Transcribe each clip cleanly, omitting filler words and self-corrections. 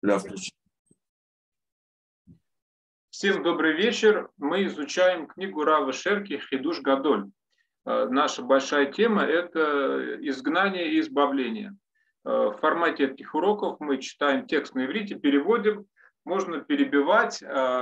Да, включи. Всем добрый вечер. Мы изучаем книгу Рава Шерки «Хидуш Гадоль». Наша большая тема – это изгнание и избавление. В формате этих уроков мы читаем текст на иврите, переводим. Можно перебивать,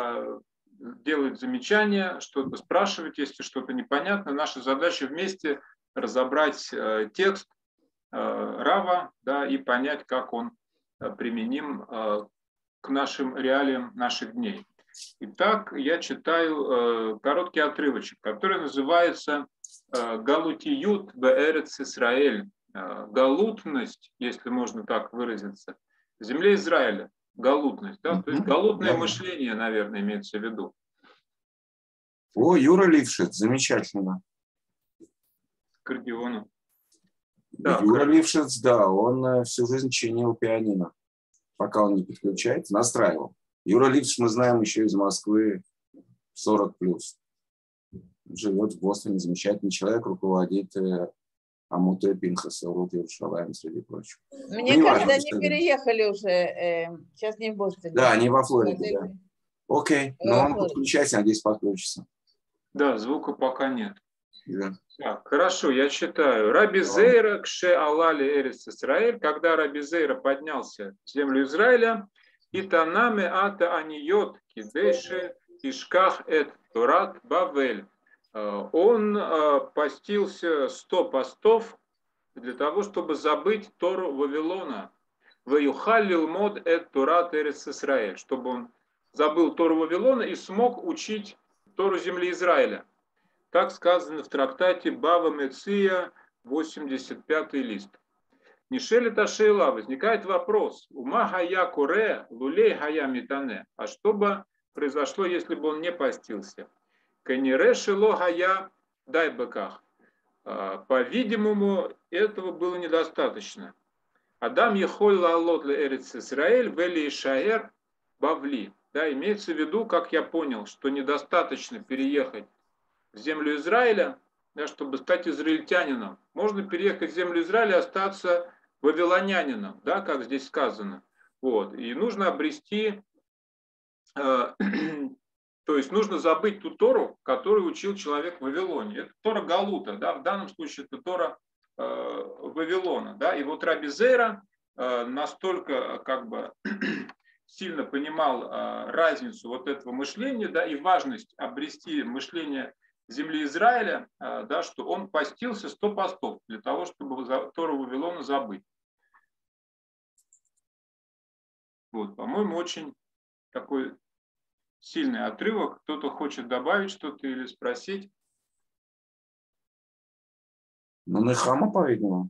делать замечания, что-то спрашивать, если что-то непонятно. Наша задача вместе разобрать текст Рава, да, и понять, как он применим к нашим реалиям наших дней. Итак, я читаю короткий отрывочек, который называется «Галутиют беэрец Исраэль». Галутность, если можно так выразиться, в земле Израиля. Галутность, да? То есть галутное мышление, наверное, имеется в виду. О, Юра Лившиц, замечательно. Аккордеоном. Юра Лившиц, да, он всю жизнь чинил пианино, пока он не подключается, настраивал. Юра Лившиц мы знаем еще из Москвы 40+. Живет в Бостоне, замечательный человек, руководит Амуте Пинхаса, Урут Иерушалаим, среди прочего. Мне кажется, они переехали уже, сейчас не в Бостоне. Да, они во Флориде, да. Окей, но он подключается, надеюсь, подключится. Да, звука пока нет. Да. Так, хорошо, я читаю. Раби Зейра кше алали эрис Исраэль, когда Раби Зейра поднялся в землю Израиля, и танаме ата аниот кидеше ишках эт турат бавель. Он постился 100 постов для того, чтобы забыть Тору Вавилона. Ваюхалил мод эт турат эрис Исраэль, чтобы он забыл Тору Вавилона и смог учить Тору земли Израиля. Так сказано в трактате Бава Меция, 85-й лист. Нишели Ташейла, возникает вопрос. Ума хая куре, лулей хая митане. А что бы произошло, если бы он не постился? Канире шело хая дай быках. По-видимому, этого было недостаточно. Адам ехоль лаалот ле эрец Исраэль, вели ишаэр бавли. Да, имеется в виду, как я понял, что недостаточно переехать в землю Израиля, да, чтобы стать израильтянином. Можно переехать в землю Израиля и остаться вавилонянином, да, как здесь сказано. Вот. И нужно обрести, то есть нужно забыть ту Тору, которую учил человек в Вавилоне. Это Тора Галута, да, в данном случае это Тора Вавилона. Да. И вот Раби Зейра настолько как бы сильно понимал разницу вот этого мышления, да, и важность обрести мышление земли Израиля, да, что он постился 100 постов для того, чтобы Тору Вавилона забыть. Вот, по-моему, очень такой сильный отрывок. Кто-то хочет добавить что-то или спросить? Ну, Нехама, по-видимому.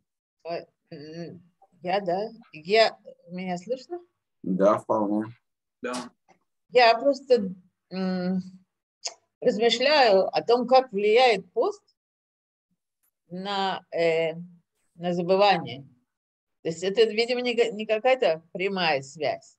Меня слышно? Да, вполне. Да. Я просто размышляю о том, как влияет пост на забывание. То есть это, видимо, не какая-то прямая связь.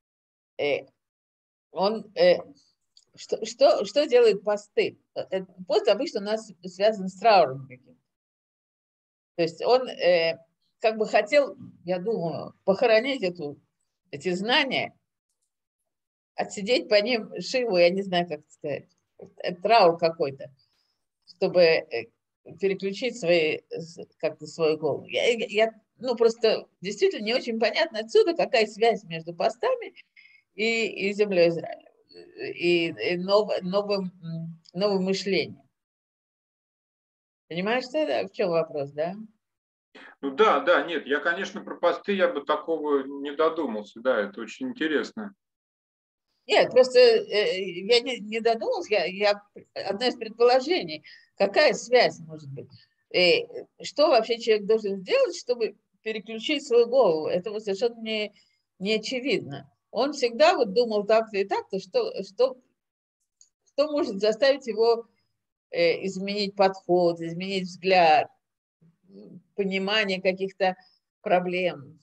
Что делают посты? Пост обычно у нас связан с трауром каким-то. То есть он как бы хотел, я думаю, похоронить эти знания, отсидеть по ним шиву, я не знаю, как сказать, траур какой-то, чтобы переключить как-то свою голову. Я просто действительно не очень понятно отсюда, какая связь между постами и землей Израиля, и новым мышлением. Понимаешь, в чем вопрос, да? Ну да, нет, я, конечно, про посты я бы такого не додумался, да, это очень интересно. Нет, просто я не додумался, одно из предположений, какая связь может быть. Что вообще человек должен сделать, чтобы переключить свою голову? Это совершенно не очевидно. Он всегда вот думал так-то и так-то, что может заставить его изменить подход, изменить взгляд, понимание каких-то проблем.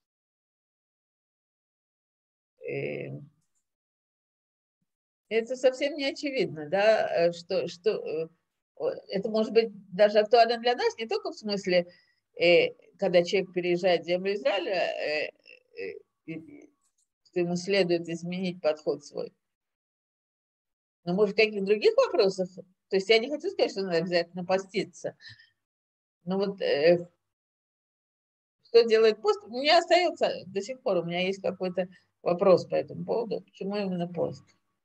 Это совсем не очевидно, да, что это может быть даже актуально для нас, не только в смысле, когда человек переезжает в землю Израиля, что ему следует изменить подход свой. Но, может, в каких-то других вопросах, то есть я не хочу сказать, что надо обязательно поститься. Но вот что делает пост, у меня остается до сих пор, у меня есть какой-то вопрос по этому поводу, почему именно пост.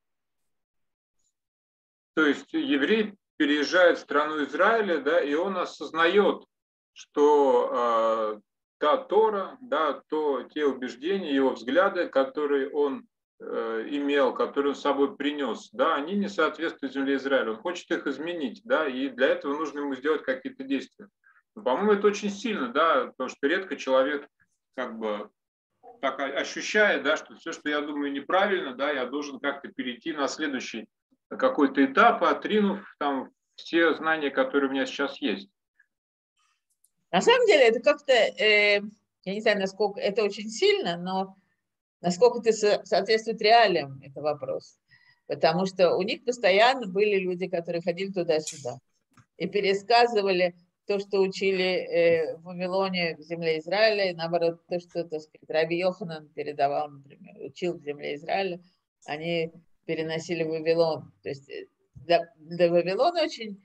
То есть еврей переезжает в страну Израиля, да, и он осознает, что та Тора, да, те убеждения, его взгляды, которые он имел, которые он с собой принес, да, они не соответствуют земле Израиля. Он хочет их изменить, да, и для этого нужно ему сделать какие-то действия. Но, по-моему, это очень сильно, да, потому что редко человек как бы так ощущает, да, что все, что я думаю неправильно, да, я должен как-то перейти на следующий какой-то этап, отринув там все знания, которые у меня сейчас есть. На самом деле это как-то, я не знаю, насколько это очень сильно, но насколько это соответствует реалиям, это вопрос. Потому что у них постоянно были люди, которые ходили туда-сюда и пересказывали то, что учили в Вавилоне, в земле Израиля, и наоборот, то, что, так сказать, Раби Йоханан передавал, например, учил в земле Израиля, они переносили в Вавилон. То есть для Вавилона очень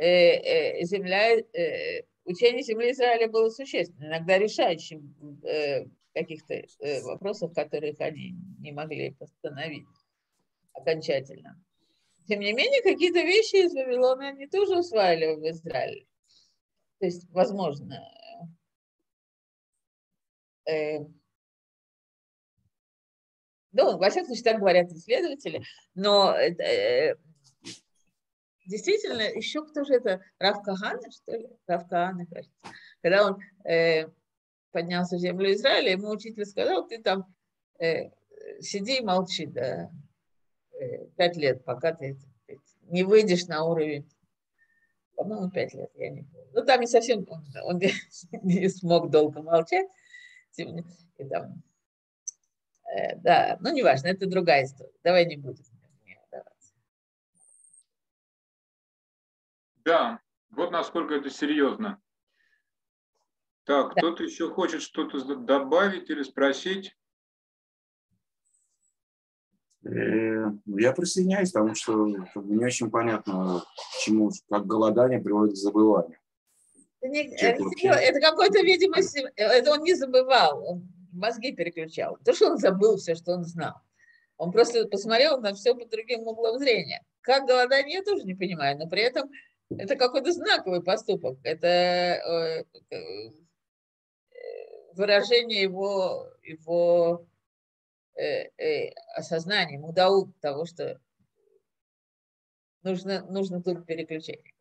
учение земли Израиля было существенным, иногда решающим в каких-то вопросах, которых они не могли постановить окончательно. Тем не менее, какие-то вещи из Вавилона они тоже усваивали в Израиле. То есть, возможно, ну, во всяком случае, так говорят исследователи, но действительно, еще кто же это? Рав Кахана, что ли? Рав Кахана, кажется. Когда он поднялся в землю Израиля, ему учитель сказал, ты там сиди и молчи, да, 5 лет, пока ты не выйдешь на уровень, по-моему, 5 лет, я не помню. Ну, там не совсем, он не смог долго молчать. И там, да, ну, неважно, это другая история. Давай не будем. Да, вот насколько это серьезно. Так, Да. кто-то еще хочет что-то добавить или спросить? Я присоединяюсь, потому что не очень понятно, чему, как голодание приводит к забыванию. Это какой-то, видимо, это он не забывал, он мозги переключал. То, что он забыл все, что он знал. Он просто посмотрел на все под другим углом зрения. Как голодание, я тоже не понимаю, но при этом это какой-то знаковый поступок. Это выражение его осознания, мудаут того, что нужно тут переключение.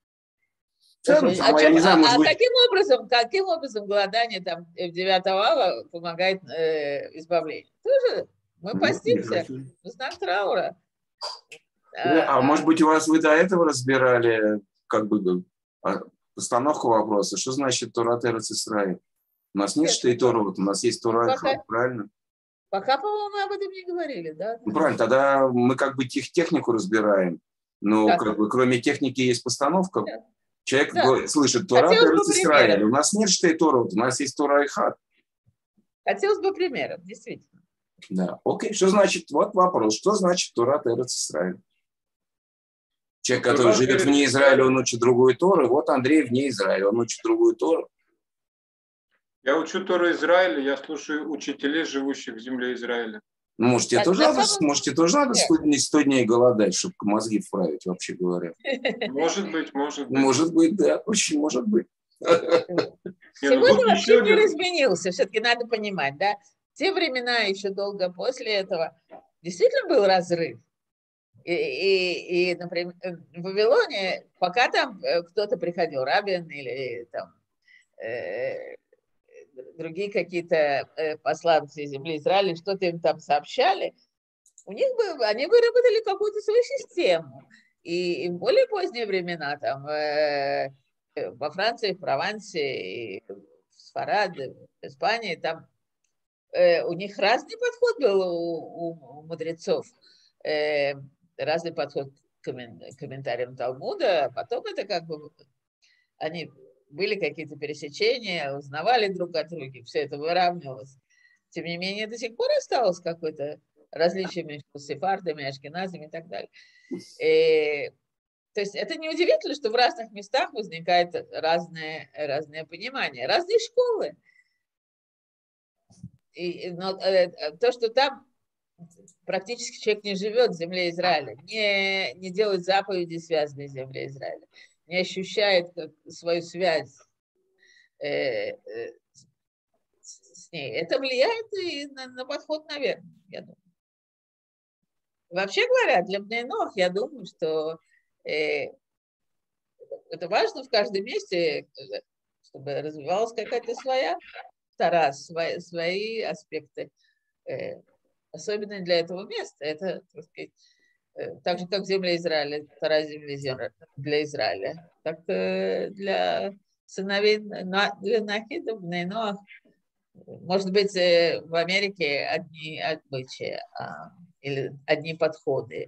Каким образом голодание там в 9 ава помогает избавлению? Тоже мы постимся в знак траура. А может быть, вы до этого разбирали как бы постановку вопроса, что значит Торат Эрец Исраэль? У нас нет штей Торот, у нас есть Тора Эхад, правильно? Пока, по-моему, мы об этом не говорили, да? Ну, правильно, тогда мы как бы технику разбираем, но как бы кроме техники есть постановка. Да. Человек слышит Торат Эрец Исраэль, у нас нет штей Торот, у нас есть Тора Эхад. Хотелось бы примеров, действительно. Да, окей, что значит, вот вопрос, что значит Торат Эрец Исраэль? Человек, который живет вне Израиля, он учит другую Тору. Вот Андрей вне Израиля, он учит другую Тору. Я учу Тору Израиля, я слушаю учителей, живущих в земле Израиля. Ну, может, тебе тоже надо 100 дней голодать, чтобы мозги вправить, вообще говоря. Может быть. Может быть, да, очень может быть. Сегодня вообще мир изменился, все-таки надо понимать, да? В те времена, еще долго после этого, действительно был разрыв. И, например, в Вавилоне, пока там кто-то приходил, Рабин или там другие какие-то посланцы земли Израиля, что-то им там сообщали, они выработали какую-то свою систему. И в более поздние времена, там, во Франции, в Провансе, в Сфараде, в Испании, там у них разный подход был у мудрецов. Разный подход к комментариям Талмуда, а потом это как бы они были какие-то пересечения, узнавали друг от друга, все это выравнивалось. тем не менее, до сих пор осталось какое-то различие между сефардами, ашкеназами и так далее. То есть это неудивительно, что в разных местах возникает разное понимание, разные школы. Но то, что там практически человек не живет в земле Израиля, не делает заповеди, связанные с землей Израиля, не ощущает свою связь с ней, это влияет и на подход, наверное, я думаю. Вообще говоря, для Бней Нох, я думаю, что это важно в каждом месте, чтобы развивалась какая-то своя тара, свои аспекты, особенно для этого места. Это, так сказать, так же, как земля Израиля, тара земли для Израиля, так для сыновей, для Нахидов, Бней Ноах. Может быть, в Америке одни обычаи или одни подходы.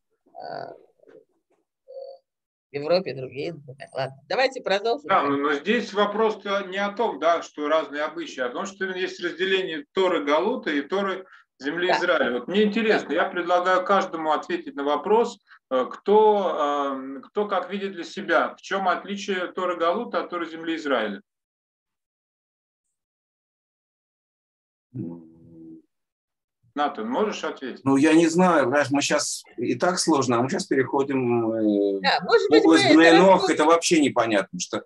В Европе другие, например. Ладно, давайте продолжим. Да, но здесь вопрос не о том, да, что разные обычаи, а о том, что есть разделение Торы Галута и Торы земли Израиля. Вот мне интересно, я предлагаю каждому ответить на вопрос, кто как видит для себя, в чем отличие Торы Галута от Торы земли Израиля. Натан, можешь ответить? Ну, я не знаю, знаешь, мы сейчас и так сложно, а мы сейчас переходим в быть, область Бней Нох, это вообще непонятно, что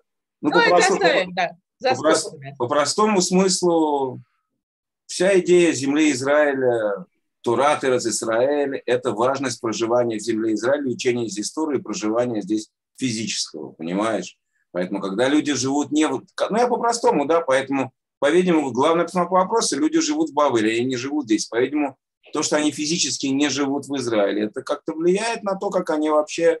по простому смыслу вся идея земли Израиля, Торат Эрец Исраэль, это важность проживания в земле Израиля, учения из истории, проживания здесь физического, понимаешь? Поэтому, когда люди живут не... Ну, я по-простому, да, поэтому, по-видимому, главная постановка вопроса, люди живут в Бавеле, они не живут здесь. По-видимому, то, что они физически не живут в Израиле, это как-то влияет на то, как они вообще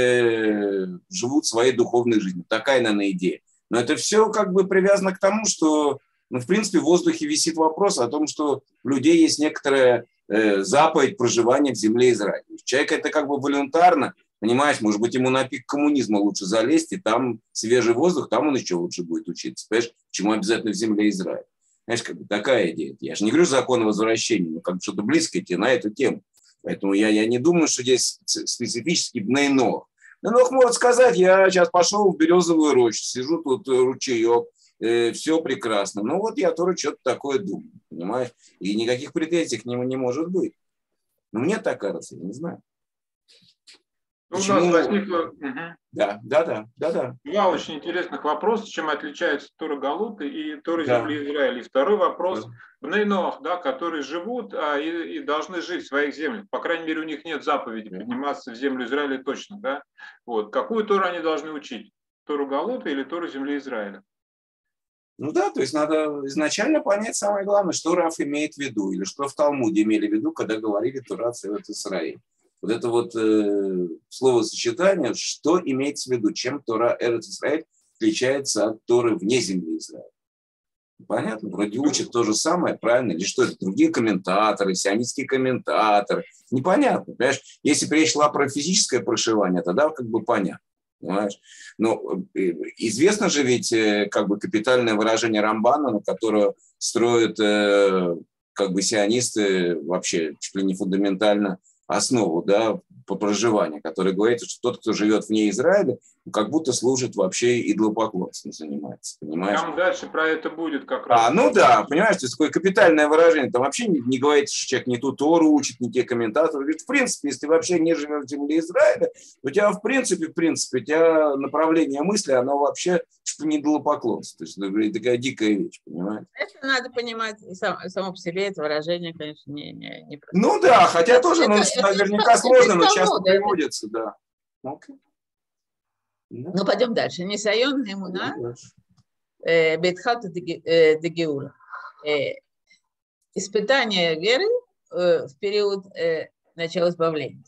живут своей духовной жизнью. Такая, наверное, идея. Но это все как бы привязано к тому, что, ну, в принципе, в воздухе висит вопрос о том, что у людей есть некоторая заповедь проживания в земле Израиля. Человек это как бы волюнтарно, понимаешь, может быть, ему на пик коммунизма лучше залезть, и там свежий воздух, там он еще лучше будет учиться. Понимаешь, почему обязательно в земле Израиля? Знаешь, как бы такая идея. Я же не говорю закон о возвращении, но как бы что-то близкое тебе на эту тему. Поэтому я не думаю, что здесь специфически Бней Нох. Бней Нох может сказать, я сейчас пошел в березовую рощу, сижу тут ручеек, все прекрасно. Ну вот я тоже что-то такое думаю, понимаешь? И никаких претензий к нему не может быть. Но мне так кажется, я не знаю. Почему? У нас возникло... Да. Два очень интересных вопроса, чем отличается Тора Галута и Тора земли Израиля. И второй вопрос. Бней Ноах, да, которые живут и должны жить в своих землях. По крайней мере, у них нет заповеди подниматься в землю Израиля точно. Да? Вот. Какую Тору они должны учить? Тору Галута или Тору земли Израиля? Ну да, то есть надо изначально понять самое главное, что Рав имеет в виду, или что в Талмуде имели в виду, когда говорили Тора Эрец Исраэль. Вот это вот словосочетание, что имеется в виду, чем Тора Эрец Исраэль отличается от Торы вне земли Израиля. Понятно? Вроде учат то же самое, правильно? Или что это? Другие комментаторы, сионистские комментаторы. Непонятно, понимаешь? Если бы речь шла про физическое прошивание, тогда как бы понятно. Понимаешь? Но известно же ведь как бы капитальное выражение Рамбана, на которое строят как бы сионисты вообще чуть ли не фундаментально основу, да, по проживанию, который говорит, что тот, кто живет вне Израиля, как будто служит вообще идолопоклонством, занимается, понимаешь? Там дальше про это будет как раз. Ну да, понимаешь, то есть такое капитальное выражение, там вообще не говорит, что человек не ту Тору учит, не те комментаторы. Говорит, в принципе, если ты вообще не живешь в земле Израиля, у тебя в принципе, у тебя направление мысли, оно вообще что не идолопоклонство. То есть это такая дикая вещь, понимаешь? Это надо понимать, само по себе это выражение, конечно, не просто. Ну да, хотя тоже, наверняка сложно, но часто приводится, да. Okay. Ну, пойдем дальше. Нисайон Эмуна, Бейтхат Дегеула. Испытание веры в период начала избавления.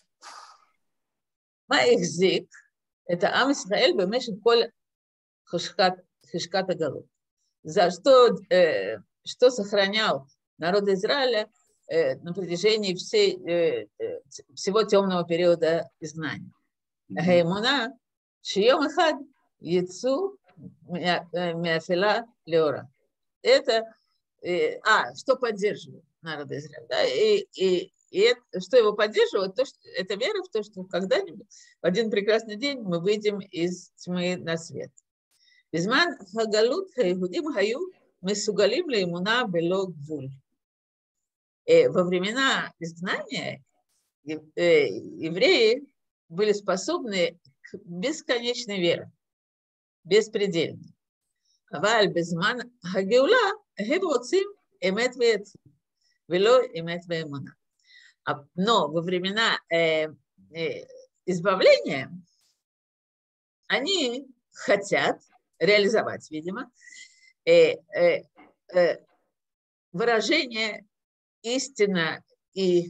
Маихзик – это Ам Исраэль бемешек коль хишкат агалут. За что сохранял народ Израиля на протяжении всего темного периода изгнания. Эмуна Шием Эхад Яцу Мяфила Леора. Это что поддерживает народ Израиля. Да? Что его поддерживает, это вера в то, что когда-нибудь, в один прекрасный день мы выйдем из тьмы на свет. Бизман хагалут хаигудим хаю месугалим леймуна бело гвуль. Во времена изгнания евреи были способны к бесконечной вере, беспредельной. Аваль безман хагеула хем роцим эмет веэцим вело эмет веэмуна. Но во времена избавления они хотят реализовать, видимо, выражение истинно и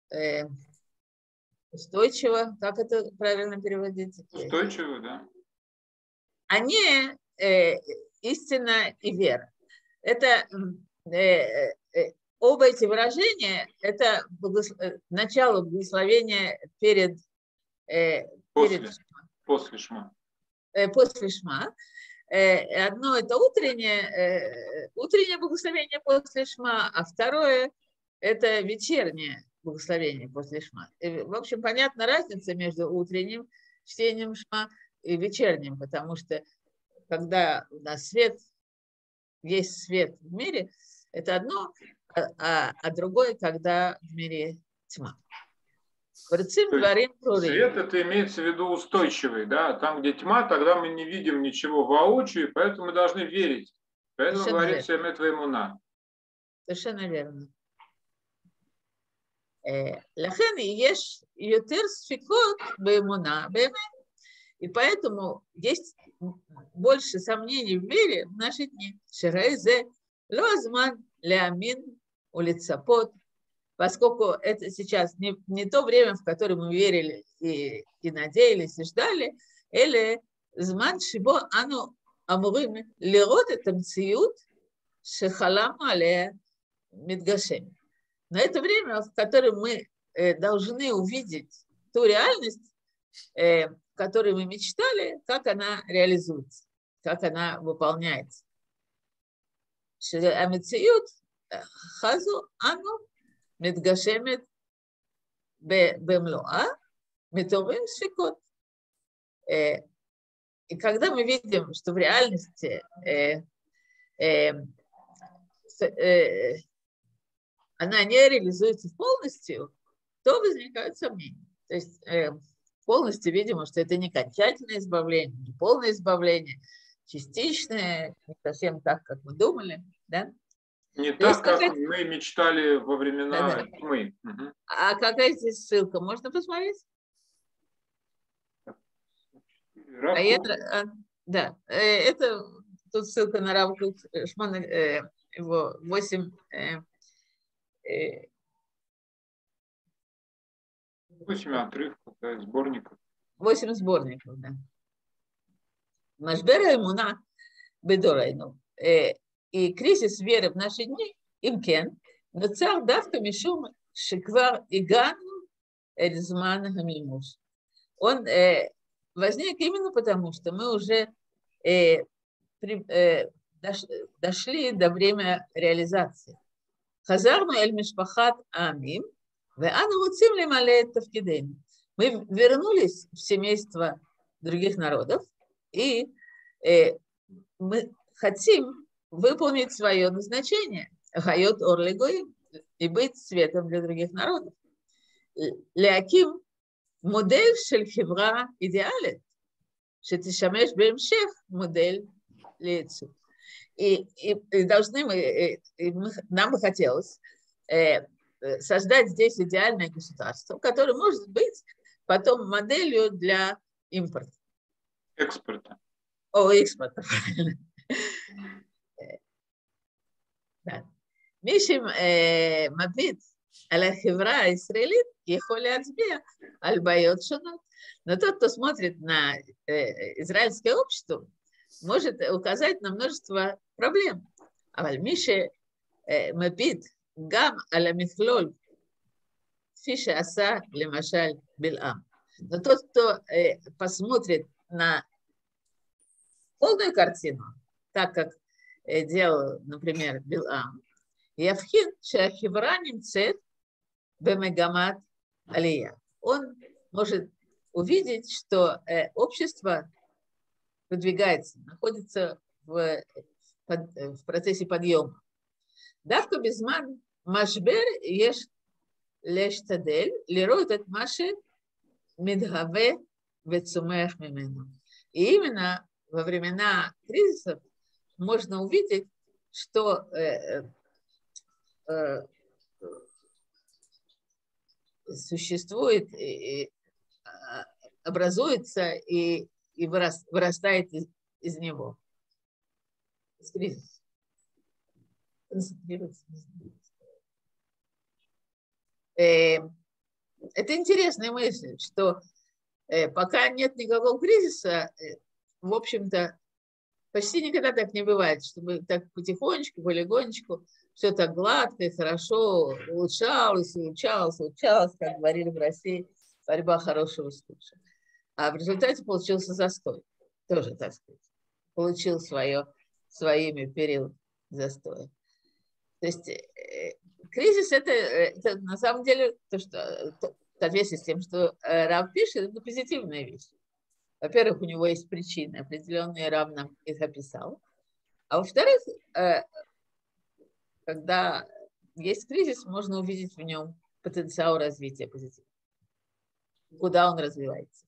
устойчиво, как это правильно переводить? Устойчиво, да. А не истина и вера. Это оба эти выражения – это начало благословения после Шма. После Шма. Одно – это утреннее благословение после Шма, а второе – это вечернее благословение после Шма. В общем, понятна разница между утренним чтением Шма и вечерним, потому что когда у нас есть свет в мире, это одно, а другое, когда в мире тьма. Свет это имеется в виду устойчивый, да? Там, где тьма, тогда мы не видим ничего воочию, поэтому мы должны верить. Поэтому говорится «Эмет веэмуна». Совершенно верно. Лахен еш ютер сфикот беэмуна беэмет. И поэтому есть больше сомнений в вере в наши дни. Шерейзе лозман леамин улицапот. Поскольку это сейчас не то время, в которое мы верили и надеялись, и ждали, или зман шибо ану амурим лирот это мциют шехаламу алея мидгашем. Но это время, в котором мы должны увидеть ту реальность, в которой мы мечтали, как она реализуется, как она выполняется. Амциют хазу ану מתגשמת במלואה, מתעוררים ספקות. И когда мы видим, что в реальности она не реализуется полностью, то возникают сомнения. То есть полностью, видимо, что это не окончательное избавление, не полное избавление, частичное, не совсем так, как мы думали, да? Не так, как мы мечтали во времена тьмы. Угу. А какая здесь ссылка? Можно посмотреть? Да, это тут ссылка на Рава Шмона, его 8 отрывков, да, сборников. 8 сборников, да. Машбера эмуна бедорайну. И кризис веры в наши дни, имкен, но царь давка мишум шиквар игану эльзман хамимуш. Он возник именно потому, что мы уже дошли до времени реализации. Хазарну эль мишпахат амим, ве ану руцим лимале тавкидейну. Мы вернулись в семейство других народов, и мы хотим выполнить свое назначение, хайот орлигой, и быть светом для других народов. Леаким модель шель хевра идеалит, шетишамеш бемшех модель лецу. И должны нам бы хотелось создать здесь идеальное государство, которое может быть потом моделью для импорта. Экспорта. Экспорта, правильно. מי שמביט על החברה הישראלית יכול להצביע על בעיות שונות. Но тот, кто смотрит на израильское общество, может указать на множество проблем. אבל מי שמביט גם על המכלול, כפי שעשה למשל בלעם. Но тот, кто посмотрит на полную картину, так как делал, например, Билам, Явхин шахивра нимцет бемегамат алия. Он может увидеть, что общество продвигается, находится в процессе подъема. Давка безман машбер еш лештадель лироет от маши мидгаве вецумех мимену. И именно во времена кризисов можно увидеть, что существует, образуется и вырастает из него. Из кризиса. Это интересная мысль, что пока нет никакого кризиса, в общем-то, почти никогда так не бывает, чтобы так потихонечку, полигонечку, все так гладко и хорошо улучшалось, как говорили в России, борьба хорошего с худшим. А в результате получился застой. Тоже, так сказать, получил своими период застоя. То есть кризис это на самом деле то, что в соответствии с тем, что Рав пишет, это позитивная вещь. Во-первых, у него есть причины определенные, Рав нам их описал. А во-вторых, когда есть кризис, можно увидеть в нем потенциал развития позитива. Куда он развивается.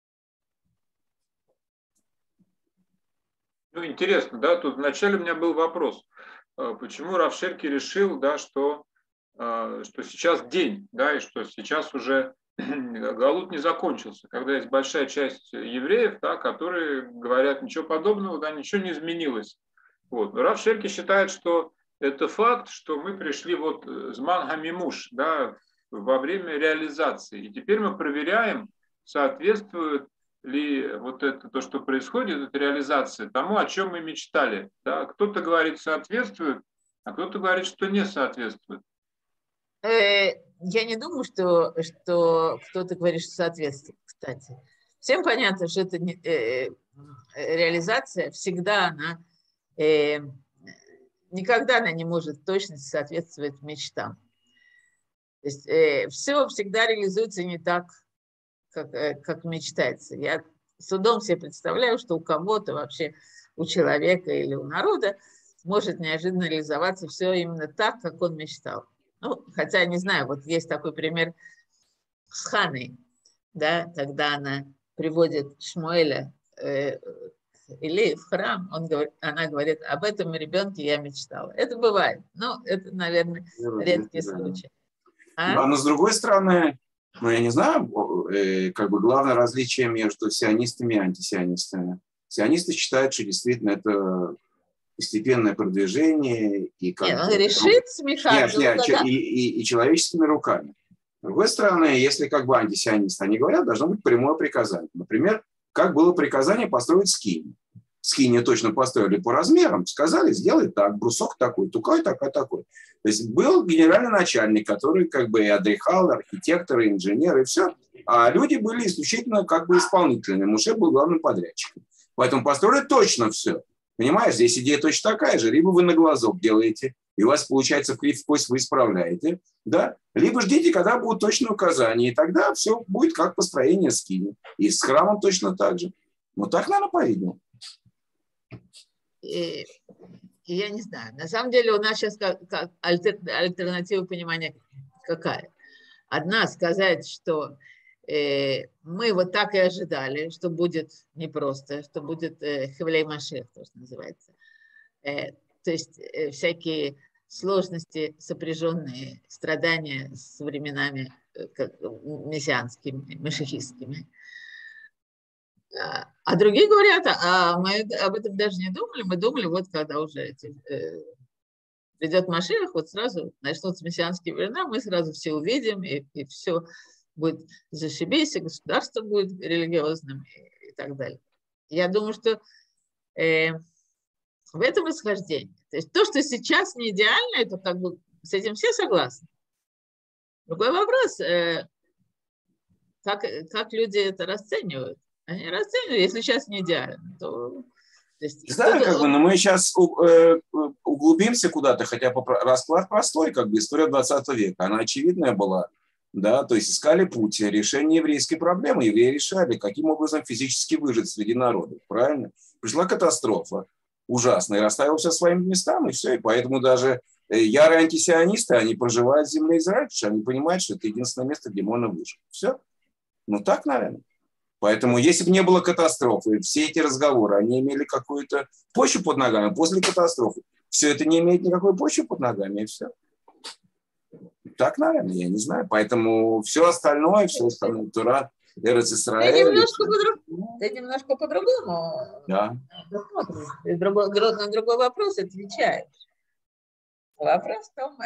Ну, интересно, да, тут вначале у меня был вопрос, почему Рав Шерки решил, да, что сейчас день, да, и что сейчас уже Галут не закончился, когда есть большая часть евреев, да, которые говорят, ничего подобного, да, ничего не изменилось. Вот. Но Рав Шерки считает, что это факт, что мы пришли вот зман гамимуш, да, во время реализации. И теперь мы проверяем, соответствует ли вот это, то, что происходит, эта реализация, тому, о чем мы мечтали. Да? Кто-то говорит, соответствует, а кто-то говорит, что не соответствует. Я не думаю, что кто-то говорит, что соответствует, кстати. Всем понятно, что это реализация всегда она, никогда она не может в точности соответствовать мечтам. То есть все всегда реализуется не так, как мечтается. Я с трудом себе представляю, что у кого-то вообще, у человека или у народа может неожиданно реализоваться все именно так, как он мечтал. Ну, хотя, не знаю, вот есть такой пример с Ханой, да, когда она приводит Шмуэля или в храм, она говорит, об этом ребенке я мечтала. Это бывает, но это, наверное, редкий случай. Но с другой стороны, ну, я не знаю, как бы главное различие между сионистами и антисионистами. Сионисты считают, что действительно это постепенное продвижение и как он решит смехаться и человеческими руками. С другой стороны, если как бы антисионисты, они говорят, должно быть прямое приказание. Например, как было приказание построить скинию. Скинию точно построили по размерам, сказали, сделай так, брусок такой, тукай такой. То есть был генеральный начальник, который как бы и адрехал, архитектор, и инженер, и все. А люди были исключительно как бы исполнительными. Муше был главным подрядчиком. Поэтому построили точно все. Понимаешь, здесь идея точно такая же. Либо вы на глазок делаете, и у вас получается в кость вы исправляете, да? Либо ждите, когда будут точные указания, и тогда все будет как построение скини. И с храмом точно так же. Ну так, наверное, по-видимому. Я не знаю. На самом деле у нас сейчас как альтернатива понимания какая? Одна сказать, что мы вот так и ожидали, что будет непросто, что будет хевлей машех, то, что называется. То есть всякие сложности, сопряженные страдания с временами мессианскими, машехистскими. А другие говорят, мы об этом даже не думали, мы думали, вот когда уже придет Машиах, вот сразу начнутся мессианские времена, мы сразу все увидим, и все будет зашибись, и государство будет религиозным, и так далее. Я думаю, что в этом исхождение. То есть то, что сейчас не идеально, это как бы с этим все согласны. Другой вопрос, как люди это расценивают. Они расценивают, если сейчас не идеально, то есть, знаю, как бы, но мы сейчас углубимся куда-то, хотя расклад простой, как бы история 20 века, она очевидная была, да, то есть искали путь решения еврейской проблемы, евреи решали, каким образом физически выжить среди народов, правильно? Пришла катастрофа ужасная, и расставила все своим местам, и все, и поэтому даже ярые антисионисты, они проживают в земле Израиля, потому что они понимают, что это единственное место, где можно выжить. Все. Ну так, наверное. Поэтому, если бы не было катастрофы, все эти разговоры, они имели какую-то почву под ногами. После катастрофы все это не имеет никакой почвы под ногами, и все. Так, наверное, я не знаю. Поэтому все остальное Тура, Эрец Исраэль. Ты немножко по-другому. Да. Ты на другой вопрос отвечаешь. Вопрос в том,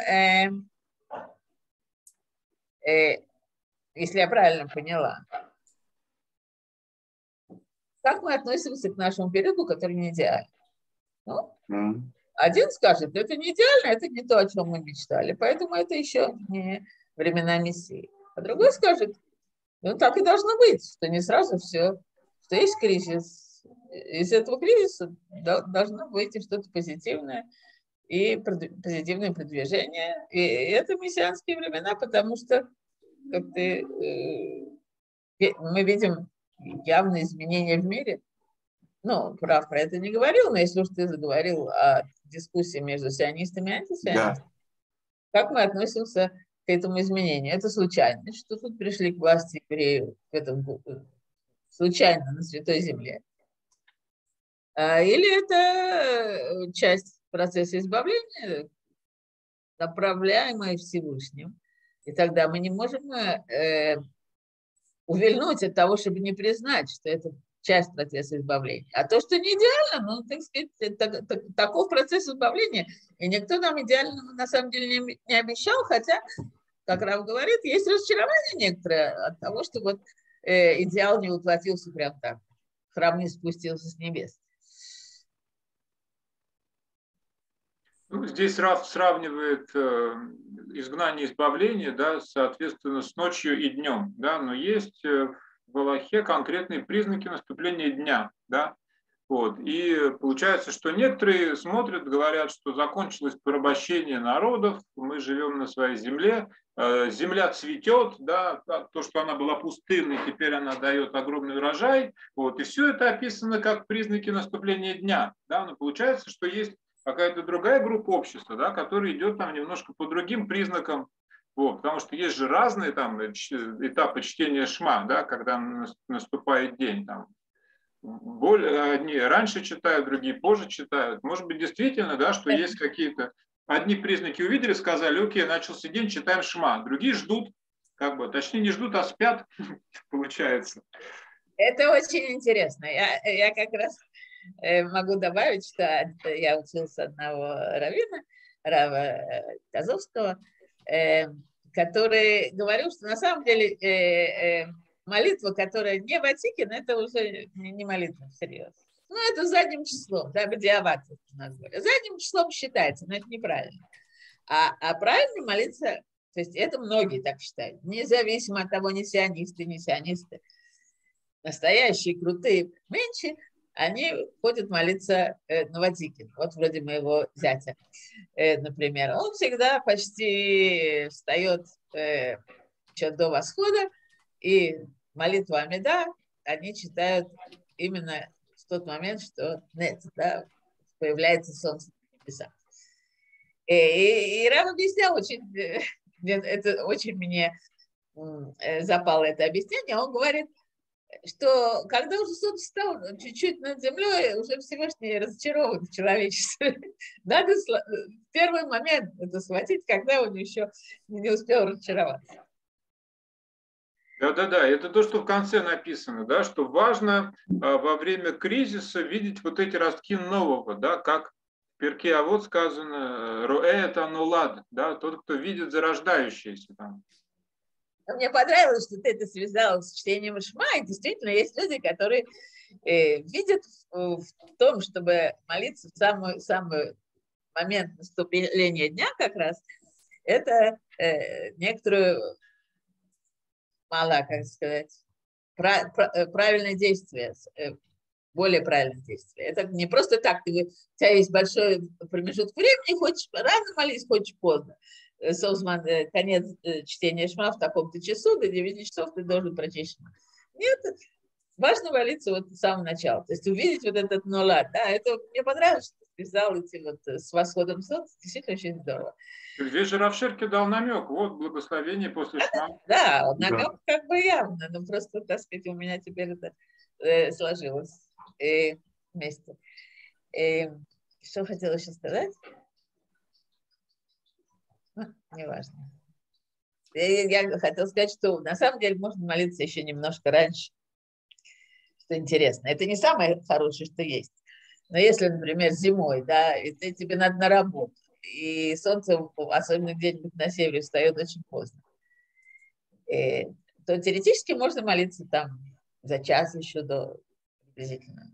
если я правильно поняла, как мы относимся к нашему периоду, который не идеальный? Ну, один скажет, это не идеально, это не то, о чем мы мечтали, поэтому это еще не времена Мессии. А другой скажет, ну так и должно быть, что не сразу все, что есть кризис. Из этого кризиса должно выйти что-то позитивное и позитивное продвижение. И это мессианские времена, потому что как мы видим явные изменения в мире. Ну, прав про это не говорил, но если уж ты заговорил о дискуссии между сионистами и антисионистами, как мы относимся к этому изменению? Это случайность, что тут пришли к власти евреи случайно на Святой Земле? Или это часть процесса избавления, направляемая Всевышним? И тогда мы не можем увильнуть от того, чтобы не признать, что это часть процесса избавления. А то, что не идеально, ну, так сказать, таков процесс избавления. И никто нам идеального на самом деле не обещал, хотя, как Рав говорит, есть разочарование некоторое от того, что вот идеал не воплотился прям так. Храм не спустился с небес. Ну, здесь Рав сравнивает изгнание и избавление, да, соответственно, с ночью и днем, да, но есть в Алахе конкретные признаки наступления дня, да, вот, и получается, что некоторые смотрят, говорят, что закончилось порабощение народов, мы живем на своей земле, земля цветет, да, то, что она была пустынной, теперь она дает огромный урожай, вот, и все это описано как признаки наступления дня, да, но получается, что есть какая-то другая группа общества, да, которая идет там немножко по другим признакам, вот, потому что есть же разные там этапы чтения Шма, да, когда наступает день. Там, одни раньше читают, другие позже читают. Может быть, действительно, да, что есть какие-то одни признаки увидели, сказали, окей, начался день, читаем Шма. Другие ждут, как бы, точнее не ждут, а спят, получается. Это очень интересно. Я как раз могу добавить, что я учился одного раввина, Рава Казовского, который говорил, что на самом деле молитва, которая не Ватикин, это уже не молитва всерьез. Ну, это задним числом, да, бадиават, у нас говорят. Задним числом считается, но это неправильно. А правильно молиться, то есть это многие так считают, независимо от того, не сионисты, настоящие крутые меньши, они ходят молиться на Ватикин. Вот вроде моего зятя, например. Он всегда почти встает еще до восхода, и молитву Амида они читают именно в тот момент, что нет, да, появляется солнце на небесах. И Рав объяснял очень, это очень мне запало это объяснение. Он говорит, что когда уже солнце стало чуть-чуть над землей, уже Всевышний разочарован в человечестве. Надо в первый момент это схватить, когда он еще не успел разочароваться. Да, это то, что в конце написано, да, что важно во время кризиса видеть вот эти ростки нового, да, как в Перке Авот сказано, роэт анулад, да, тот, кто видит зарождающееся там. Мне понравилось, что ты это связал с чтением Шма, и действительно есть люди, которые видят в том, чтобы молиться в самый момент наступления дня как раз, это некоторую как сказать, правильное действие, более правильное действие. Это не просто так, у тебя есть большой промежуток времени, хочешь рано молись, хочешь поздно. Соусман, конец чтения шма в таком-то часу, до 9 часов ты должен прочесть шма. Нет, важно молиться вот с самого начала. То есть увидеть вот этот нулат. Да, это мне понравилось, что ты связал эти вот с восходом солнца. Действительно очень здорово. Здесь же Рав Шерки дал намек. Вот благословение после шма. Да, намек как бы явно, но просто, так сказать, у меня теперь это сложилось вместе. Что хотела еще сказать? Неважно. Я хотела сказать, что на самом деле можно молиться еще немножко раньше. Что интересно. Это не самое хорошее, что есть. Но если, например, зимой, да, и тебе надо на работу, и солнце, особенно где-нибудь на севере, встает очень поздно, то теоретически можно молиться там за час еще до приблизительно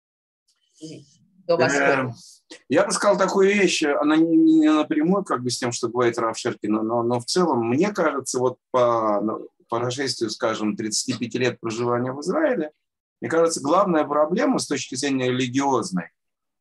до восхода. Я бы сказал такую вещь, она не напрямую как бы с тем, что говорит Рав Шеркин, но в целом, мне кажется, вот по прошествию, скажем, 35 лет проживания в Израиле, мне кажется, главная проблема с точки зрения религиозной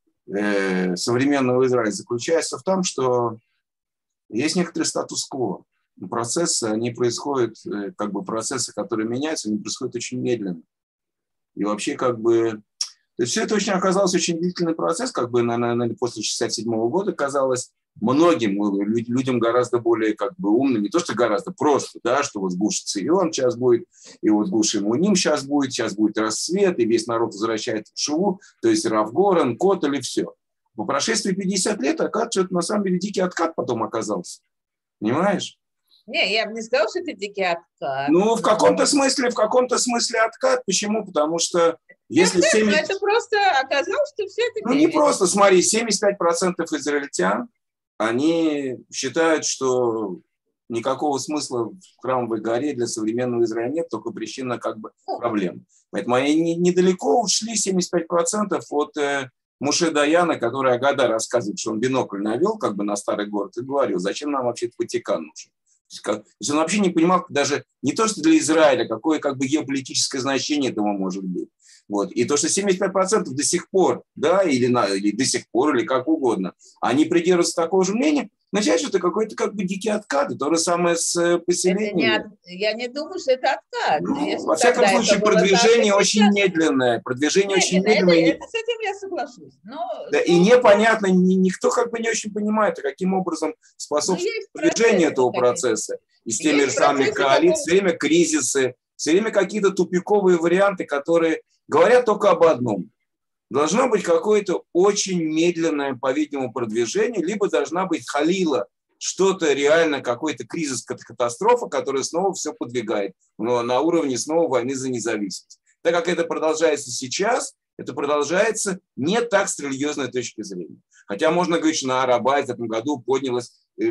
современного Израиля заключается в том, что есть некоторый статус-кво. Процессы, они происходят, как бы процессы, которые меняются, они происходят очень медленно. И вообще как бы... То есть все это очень оказалось очень длительный процесс, как бы, наверное, после 1967 года казалось многим людям гораздо более как бы умным, не то что гораздо, просто, да, что вот Гуш Цион сейчас будет, и вот Гуш Имуним сейчас будет рассвет, и весь народ возвращается в Шуву, то есть Рав Горан, Котель и все. По прошествии 50 лет, оказывается, это на самом деле дикий откат потом оказался. Понимаешь? Не, я бы не сказала, что это дикий откат. Ну, в каком-то смысле откат. Почему? Потому что если 70... Это просто оказалось, что все это... Ну, не просто, смотри, 75% израильтян, они считают, что никакого смысла в Храмовой горе для современного Израиля нет, только причина как бы проблем. Поэтому они недалеко ушли 75% от Моше Даяна, который Агада рассказывает, что он бинокль навел как бы на старый город и говорил, зачем нам вообще Ватикан нужен. То есть он вообще не понимал даже не то, что для Израиля, какое как бы геополитическое значение этого может быть. Вот. И то, что 75% до сих пор, да, или до сих пор, или как угодно, они придерживаются такого же мнения, означает, что это какой-то как бы дикий откат. И то же самое с поселением. Я не думаю, что это откат. Ну, во всяком случае, продвижение очень медленное. Продвижение очень медленное. С этим я соглашусь. Но, да, и непонятно, никто как бы не очень понимает, каким образом способствует продвижение этого процесса. И с теми же самыми коалициями, все время кризисы, все время какие-то тупиковые варианты, которые говорят только об одном. Должно быть какое-то очень медленное, по-видимому, продвижение, либо должна быть халила, что-то реально, какой-то кризис, катастрофа, которая снова все подвигает, но на уровне снова войны за независимость. Так как это продолжается сейчас, это продолжается не так с религиозной точки зрения. Хотя можно говорить, что на Арабайте в этом году поднялось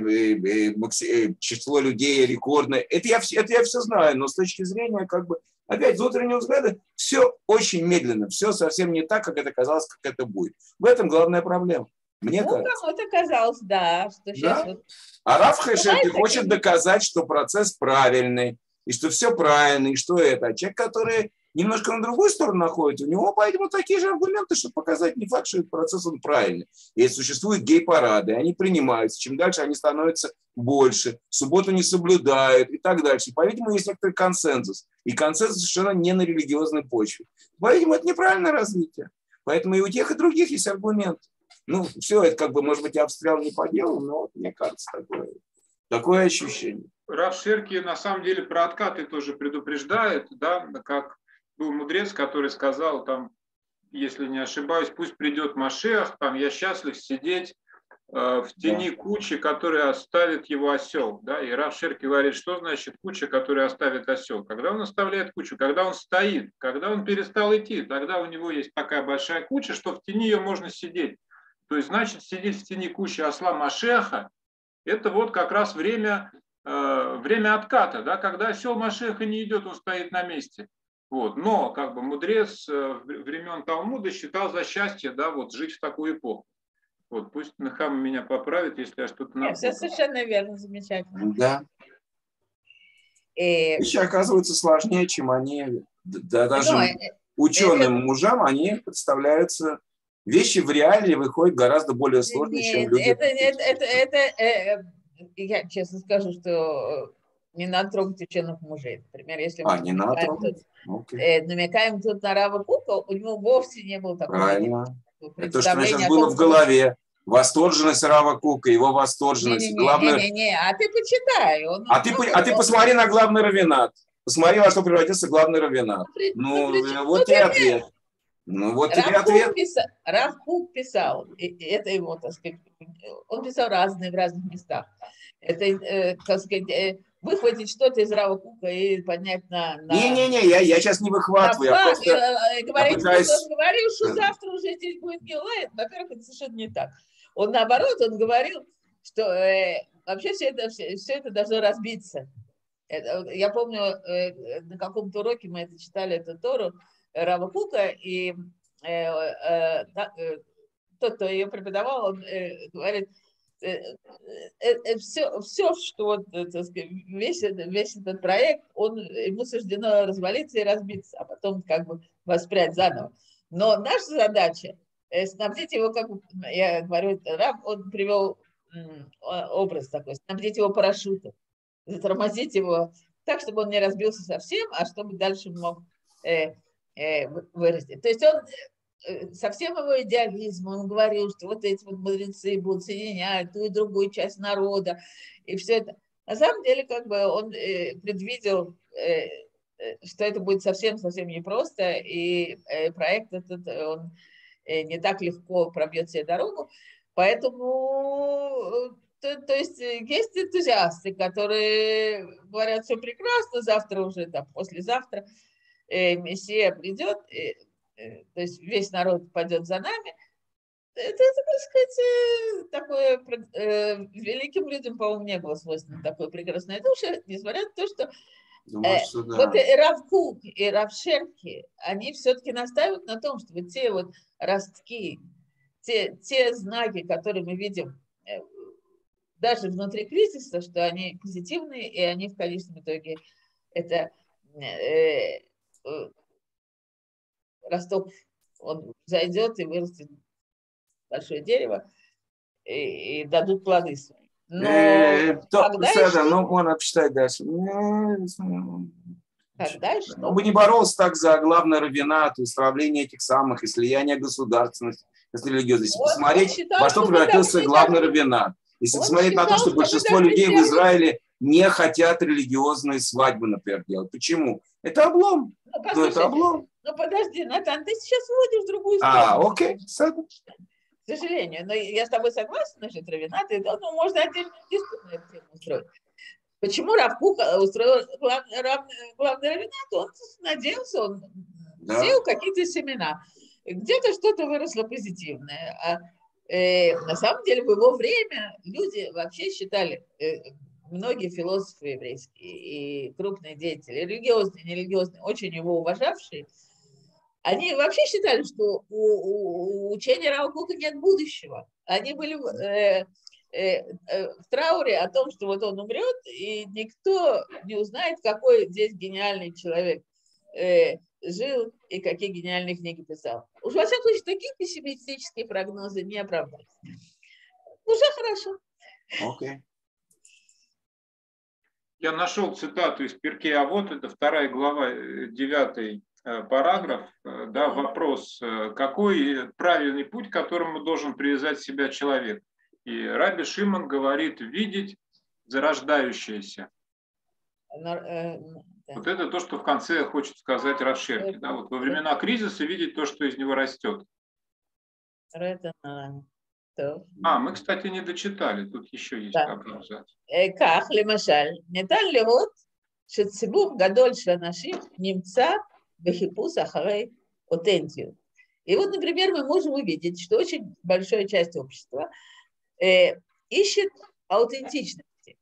число людей рекордное. Это я все знаю, но с точки зрения, как бы, опять, с внутреннего взгляда, все очень медленно, все совсем не так, как это казалось, как это будет. В этом главная проблема. Мне кажется. Кому-то казалось, да. Что сейчас да? Вот... А Рав Хешети хочет доказать, что процесс правильный, и что все правильно, и что это. А человек, который немножко на другую сторону находится, у него, поэтому, такие же аргументы, чтобы показать не факт, что этот процесс он правильный. Если существуют гей-парады, они принимаются, чем дальше они становятся больше, субботу не соблюдают и так дальше. По-видимому, есть некоторый консенсус. И консенсус совершенно не на религиозной почве. По-видимому, это неправильное развитие. Поэтому и у тех, и других есть аргументы. Ну, все это, как бы, может быть, я обстрелял не по делу, но вот, мне кажется, такое ощущение. Рав Шерки на самом деле про откаты тоже предупреждает, да, как был мудрец, который сказал, там, если не ошибаюсь, пусть придет Машиах, там, я счастлив сидеть в тени кучи, которая оставит его осел. Да? И Рав Шерки говорит, что значит куча, которая оставит осел? Когда он оставляет кучу, когда он стоит, когда он перестал идти, тогда у него есть такая большая куча, что в тени ее можно сидеть. То есть, значит, сидеть в тени кучи осла Машеха, это вот как раз время отката, да? Когда осел Машеха не идет, он стоит на месте. Вот. Но как бы мудрец времен Талмуда считал за счастье, да, вот, жить в такую эпоху. Вот, пусть Нахам меня поправит, если я что-то напутал. Все совершенно верно, замечательно. Да. Вещи оказываются сложнее, чем они. Да, даже... ученым мужам, они представляются, вещи в реале выходят гораздо более сложные, чем люди. Я честно скажу, что не надо трогать ученых мужей. Например, если мы не надо трогать. намекаем тут на Рава Кука, у него вовсе не было такого. Правильно. Это то, что у меня сейчас было в голове. Восторженность Рава Кука, его восторженность. Не, а ты почитай. А ты посмотри на главный раввинат. Посмотри, во что превратился главный раввинат. Вот тебе ответ. Вот тебе ответ. Рав Кук писал, это его, так сказать, он писал в разных местах. Это, так сказать, выхватить что-то из Рава Кука и поднять на... Не-не-не, я сейчас не выхватываю. Говорить, что он говорил, что завтра уже здесь будет Геула, во-первых, это совершенно не так. Он наоборот, он говорил, что вообще все это должно разбиться. Я помню, на каком-то уроке мы это читали, эту Тору Рава Кука, и тот, кто ее преподавал, он говорит, все, что вот, так сказать, весь этот проект, ему суждено развалиться и разбиться, а потом как бы воспрять заново. Но наша задача снабдить его, как бы, я говорю, он привел образ такой, снабдить его парашютом, затормозить его так, чтобы он не разбился совсем, а чтобы дальше мог вырасти. То есть он со всем его идеализмом он говорил, что вот эти вот мудрецы будут соединять ту и другую часть народа, и все это. На самом деле, как бы он предвидел, что это будет совсем-совсем непросто, и проект этот, он не так легко пробьет себе дорогу, поэтому, то есть энтузиасты, которые говорят, все прекрасно, завтра уже, там, послезавтра Мессия придет, то есть весь народ пойдет за нами. Это, так сказать, такое, великим людям, по-моему, не было свойственно такой прекрасной души, несмотря на то, что вот и Рав Кук, и Рав Шерки, они все-таки настаивают на том, что вот те вот ростки, те знаки, которые мы видим даже внутри кризиса, что они позитивные, и они в конечном итоге это росток, он зайдет и вырастет большое дерево, и дадут плоды свои. Но можно почитать дальше. Когда и что? Он бы не боролся так за главное раввинат, исправление этих самых, и слияние государственности с религиозностью. Посмотреть, во что превратился главный раввинат. Если посмотреть на то, что большинство людей в Израиле не хотят религиозные свадьбы, например, делать. Почему? Это облом. Это облом. Ну подожди, Натан, ты сейчас вводишь в другую сторону. Окей, к сожалению. Но я с тобой согласна насчет раввината. Ну, можно отдельно дискуссию на эту тему устроить. Почему Рав Кук устроил главный раввинат? Он надеялся, он сеял какие-то семена. Где-то что-то выросло позитивное. А на самом деле в его время люди вообще считали, многие философы еврейские и крупные деятели, религиозные, нерелигиозные, очень его уважавшие, они вообще считали, что у учения Рава Кука нет будущего. Они были в трауре о том, что вот он умрет, и никто не узнает, какой здесь гениальный человек жил и какие гениальные книги писал. Уж во всяком случае, такие пессимистические прогнозы не оправдались. Уже хорошо. Окей. Я нашел цитату из Пиркей Авот, это 2 глава, 9 параграф, да, вопрос, какой правильный путь, к которому должен привязать себя человек. И Раби Шимон говорит, видеть зарождающееся. Вот это то, что в конце хочет сказать Рав Шерки. Да? Вот во времена кризиса видеть то, что из него растет. Мы, кстати, не дочитали. Тут еще есть абзац. Как, лемашаль, ניתן לראות שציבור גדול של אנשים נמצא בחיפוש אחרי אותנטיות. И вот, например, мы можем увидеть, что очень большая часть общества ищет аутентичности.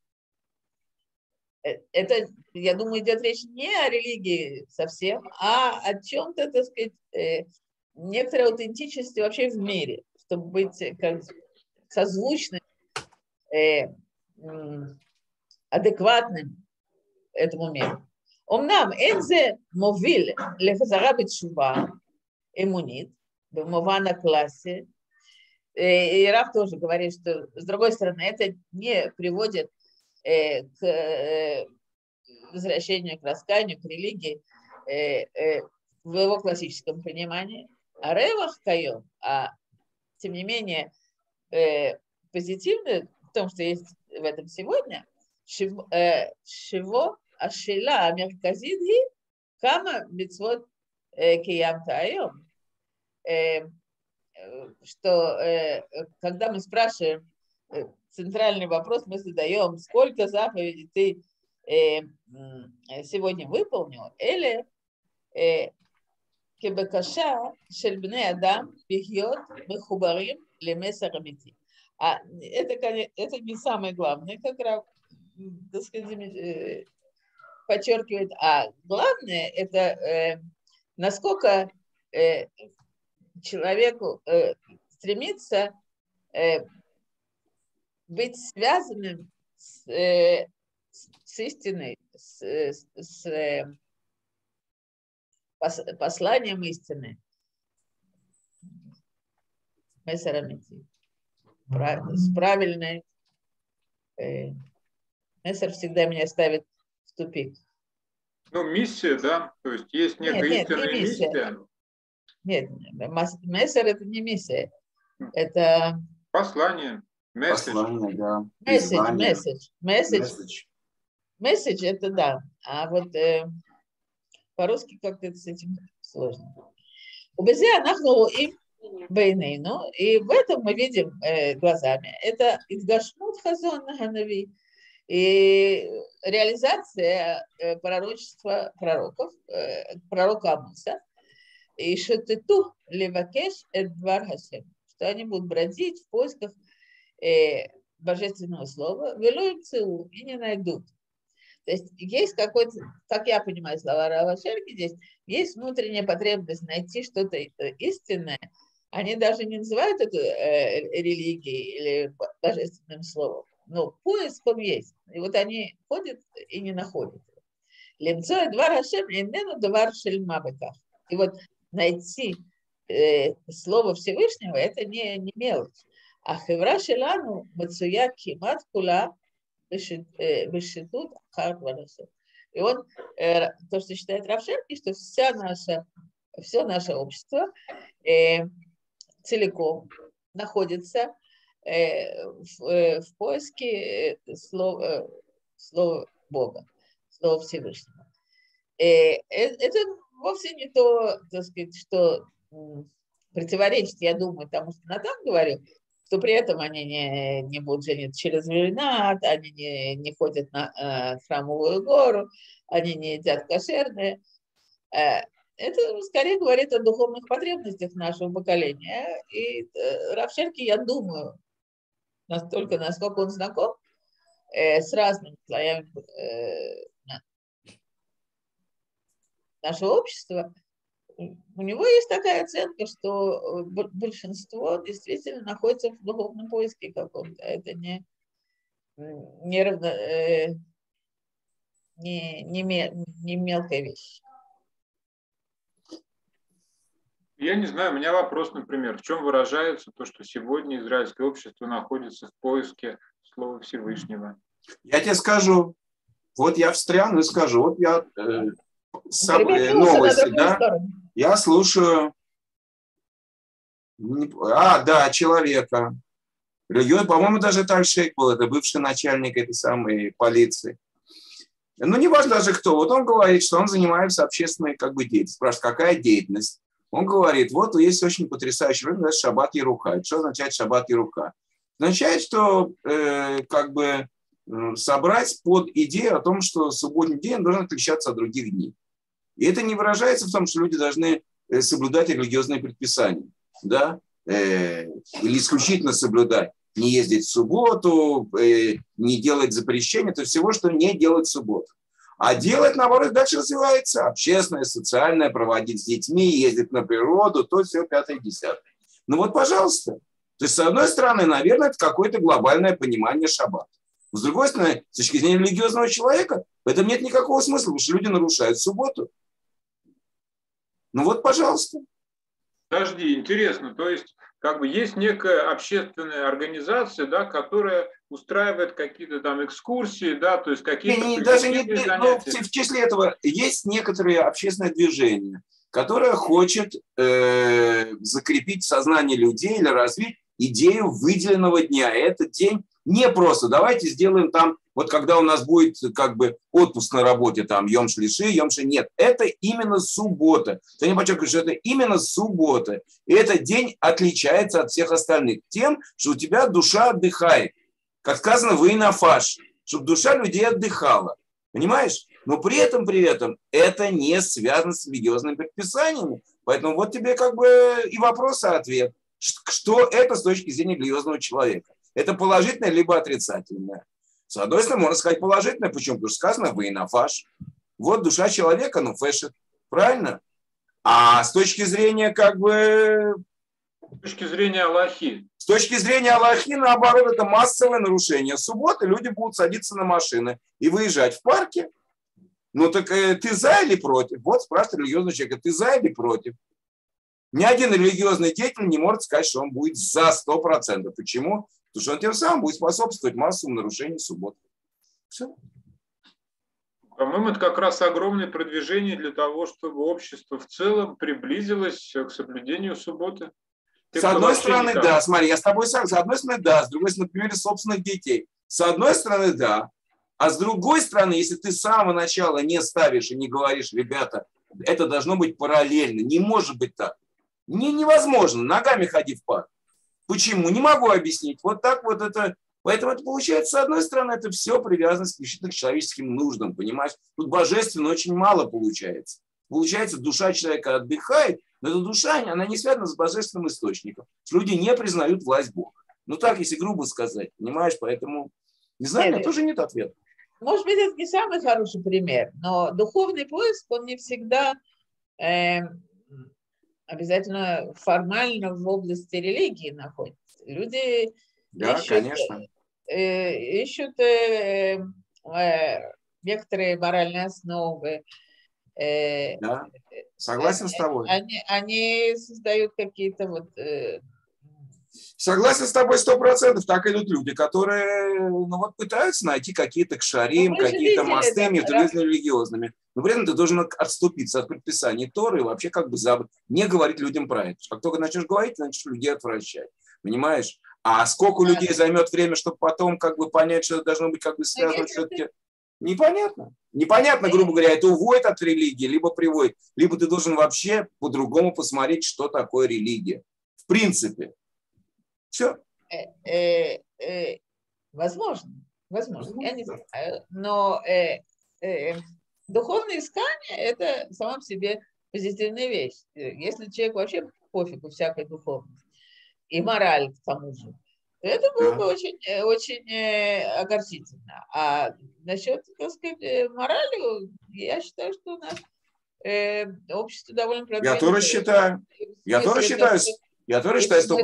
Это, я думаю, идет речь не о религии совсем, а о чем-то, так сказать, некоторой аутентичности вообще в мире, чтобы быть как созвучным, адекватным этому миру. אמנם אין זה מוביל לחזרה בתשובה אמונית, במובן הקלאסי. И Рав тоже говорит, что, с другой стороны, это не приводит к возвращению, к раскаянию, к религии в его классическом понимании. А ревах кайом, тем не менее, позитивное в том, что есть в этом сегодня, шиво ашила амерказид ги кама мицвот киям таайом. Что когда мы спрашиваем, центральный вопрос мы задаем, сколько заповедей ты сегодня выполнил, или кебекаша шель бней адам бихьот мехубарим лемесар амити. Это не самое главное, как Рав, так сказать, подчеркивает, а главное это насколько человеку стремится быть связанным с истиной, с посланием истины. С правильной. Мессер всегда меня ставит в тупик. Ну, миссия, да? То есть есть некая истинная миссия. Нет, мессер это не миссия. Это послание. Послание, да. Месседж это да. А вот по-русски как-то это с этим сложно. Убезе анахну им бейнейну, и в этом мы видим глазами. Это идгашмут хазон ханави и реализация пророчества пророков, пророка Амоса. И шетету левакеш эдвар хашем, что они будут бродить в поисках божественного слова, велуем цеу, и не найдут. То есть какой-то, как я понимаю слова Рава Шерки здесь, есть внутренняя потребность найти что-то истинное. Они даже не называют это религией или божественным словом, но поиск он есть. И вот они ходят и не находят. Лемцо эдвар хашем, иннену двар шельмабеках. И вот найти слово Всевышнего, это не мелочь. А хевра шелану мацуя кимат кула бешитут ахар варасот. И он, то, что считает Рав Шерки, что все наше общество целиком находится в поиске слова Бога, слова Всевышнего. Это вовсе не то, так сказать, что противоречит, я думаю, тому, что Натан говорил, что при этом они не будут жениться через винат, они не ходят на храмовую гору, они не едят кошерное. Это скорее говорит о духовных потребностях нашего поколения. И Рав Шерки, я думаю, настолько, насколько он знаком с разными слоями нашего общества, у него есть такая оценка, что большинство действительно находится в духовном поиске каком-то. Это не мелкая вещь. Я не знаю, у меня вопрос, например, в чем выражается то, что сегодня израильское общество находится в поиске слова Всевышнего? Я тебе скажу, вот я встряну и скажу, вот я новости, да, я слушаю, да, человека, по-моему, даже Тальшейк был, это бывший начальник этой самой полиции. Ну, не важно даже кто, вот он говорит, что он занимается общественной деятельностью. Спрашивает, какая деятельность? Он говорит, вот есть очень потрясающий рынок, шаббат еруха. Что означает шаббат еруха? Означает, что собрать под идею о том, что субботний день должен отличаться от других дней. И это не выражается в том, что люди должны соблюдать религиозные предписания, да? Или исключительно соблюдать, не ездить в субботу, не делать запрещения, то всего, что не делать в субботу. А делать, наоборот, дальше развивается общественное, социальное, проводить с детьми, ездить на природу, то все, 5-10. Ну вот, пожалуйста. То есть, с одной стороны, наверное, это какое-то глобальное понимание шаббата. С другой стороны, с точки зрения религиозного человека, В этом нет никакого смысла, потому что люди нарушают субботу. Ну вот, пожалуйста. Подожди, интересно, то есть как бы есть некая общественная организация, да, которая устраивает какие-то там экскурсии, да, то есть какие-то даже не, занятия. В числе этого есть некоторые общественные движения, которое хочет закрепить в сознании людей или развить идею выделенного дня. И этот день не просто давайте сделаем там, вот когда у нас будет как бы отпуск на работе, там Йом Шлиши, Йом Ши, нет, это именно суббота. Я не подчеркиваю, что это именно суббота. И этот день отличается от всех остальных тем, что у тебя душа отдыхает. Как сказано, вы нафаш, чтобы душа людей отдыхала. Понимаешь? Но при этом это не связано с религиозными предписаниями. Поэтому вот тебе как бы и вопрос, и ответ. Что это с точки зрения религиозного человека? Это положительное либо отрицательное? С одной стороны, можно сказать положительное. Почему? Потому что сказано «вы нафаш». Вот душа человека, ну, фэшет. Правильно? А с точки зрения как бы... С точки зрения Аллахи. С точки зрения Аллахи, наоборот, это массовое нарушение субботы. Люди будут садиться на машины и выезжать в парке. Ну так ты за или против? Вот спрашивает религиозный человек, ты за или против? Ни один религиозный деятель не может сказать, что он будет за 100%. Почему? Потому что он тем самым будет способствовать массовому нарушению субботы. Все. По-моему, это как раз огромное продвижение для того, чтобы общество в целом приблизилось к соблюдению субботы. С одной стороны, да, смотри, я с тобой согласен. С одной стороны, да, с другой стороны, на примере собственных детей. С одной стороны, да. А с другой стороны, если ты с самого начала не ставишь и не говоришь, ребята, это должно быть параллельно, не может быть так. Невозможно, ногами ходи в парк. Почему? Не могу объяснить. Вот так вот это. Поэтому это получается, с одной стороны, это все привязано исключительно к человеческим нуждам, понимаешь? Тут божественно очень мало получается. Получается, душа человека отдыхает, но эта душа, она не связана с божественным источником. Люди не признают власть Бога. Ну так, если грубо сказать, понимаешь? Поэтому, не знаю, у меня тоже нет ответа. Может быть, это не самый хороший пример, но духовный поиск, он не всегда обязательно формально в области религии находится. Люди ищут некоторые моральные основы. Да, согласен с тобой. Они создают какие-то вот... Согласен с тобой 100%. Так идут люди, которые пытаются найти какие-то кшарим, какие-то мосты между религиозными. Но при этом ты должен отступиться от предписаний Торы и вообще как бы не говорить людям про это. Как только начнешь говорить, начнешь людей отвращать. Понимаешь? А сколько у людей займет время, чтобы потом как бы понять, что это должно быть как бы связано все-таки... Непонятно. Непонятно, грубо говоря, это уводит от религии, либо приводит. Либо ты должен вообще по-другому посмотреть, что такое религия. В принципе. Все. Возможно. Я не знаю. Но духовное искание – это сама по себе позитивная вещь. Если человек вообще пофигу всякой духовности и мораль к тому же, то это было бы очень, очень огорчительно. А насчет, так сказать, морали, я считаю, что у нас общество довольно продвинутое. Я тоже считаю. Я тоже считаю 100%.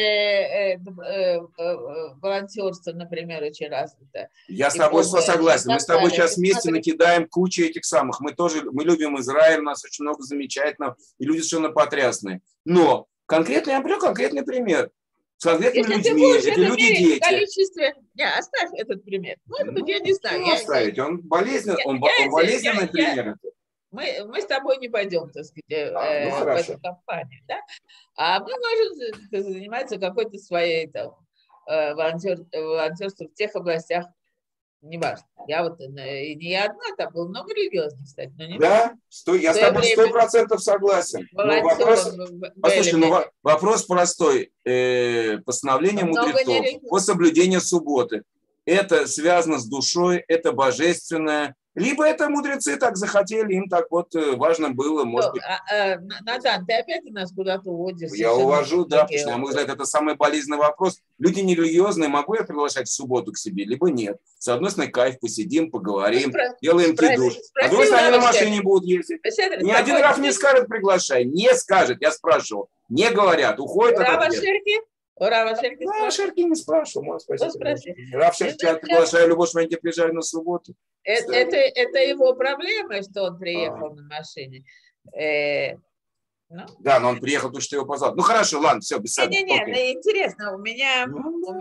Волонтерство, например, очень развито. Я с тобой согласен. Мы с тобой сейчас вместе накидаем кучу этих самых. Мы любим Израиль, у нас очень много замечательного, и люди совершенно потрясные. Но конкретно я приведу конкретный пример. С конкретными людьми, эти люди дети. Оставь этот пример. Может быть, я не знаю. Оставить? Он болезненный пример. Мы с тобой не пойдем, так сказать, в эту компанию, да? А мы можем заниматься какой-то своей волонтерством в тех областях, неважно. Я вот и не я одна, там было много религиозных, кстати. Но не да, я с тобой 100% согласен. Послушай, вопрос простой. Постановление мудрецов по соблюдению субботы. Это связано с душой, это божественное. Либо это мудрецы так захотели, им так вот важно было, может быть. Натан, ты опять нас куда-то уводишь. Я увожу, да, потому что, на мой взгляд, это самый болезненный вопрос. Люди нерелигиозные, могу я приглашать в субботу к себе, либо нет. С одной стороны, кайф, посидим, поговорим, делаем кидуш. А с другой стороны, на машине будут ездить. Ни один рав не скажет приглашай, не скажет, я спрашивал. Не говорят, уходят от ответа. У Рава Шерки спрашивал? Шерки не спрашивал, можно спросить. Рав Шерки, я приглашаю любовь, что они тебя приезжали на субботу. Это его проблема, что он приехал на машине. Ну? Да, но он приехал, потому что его позвал. Ну хорошо, ладно, все, без сада. Не, интересно, у меня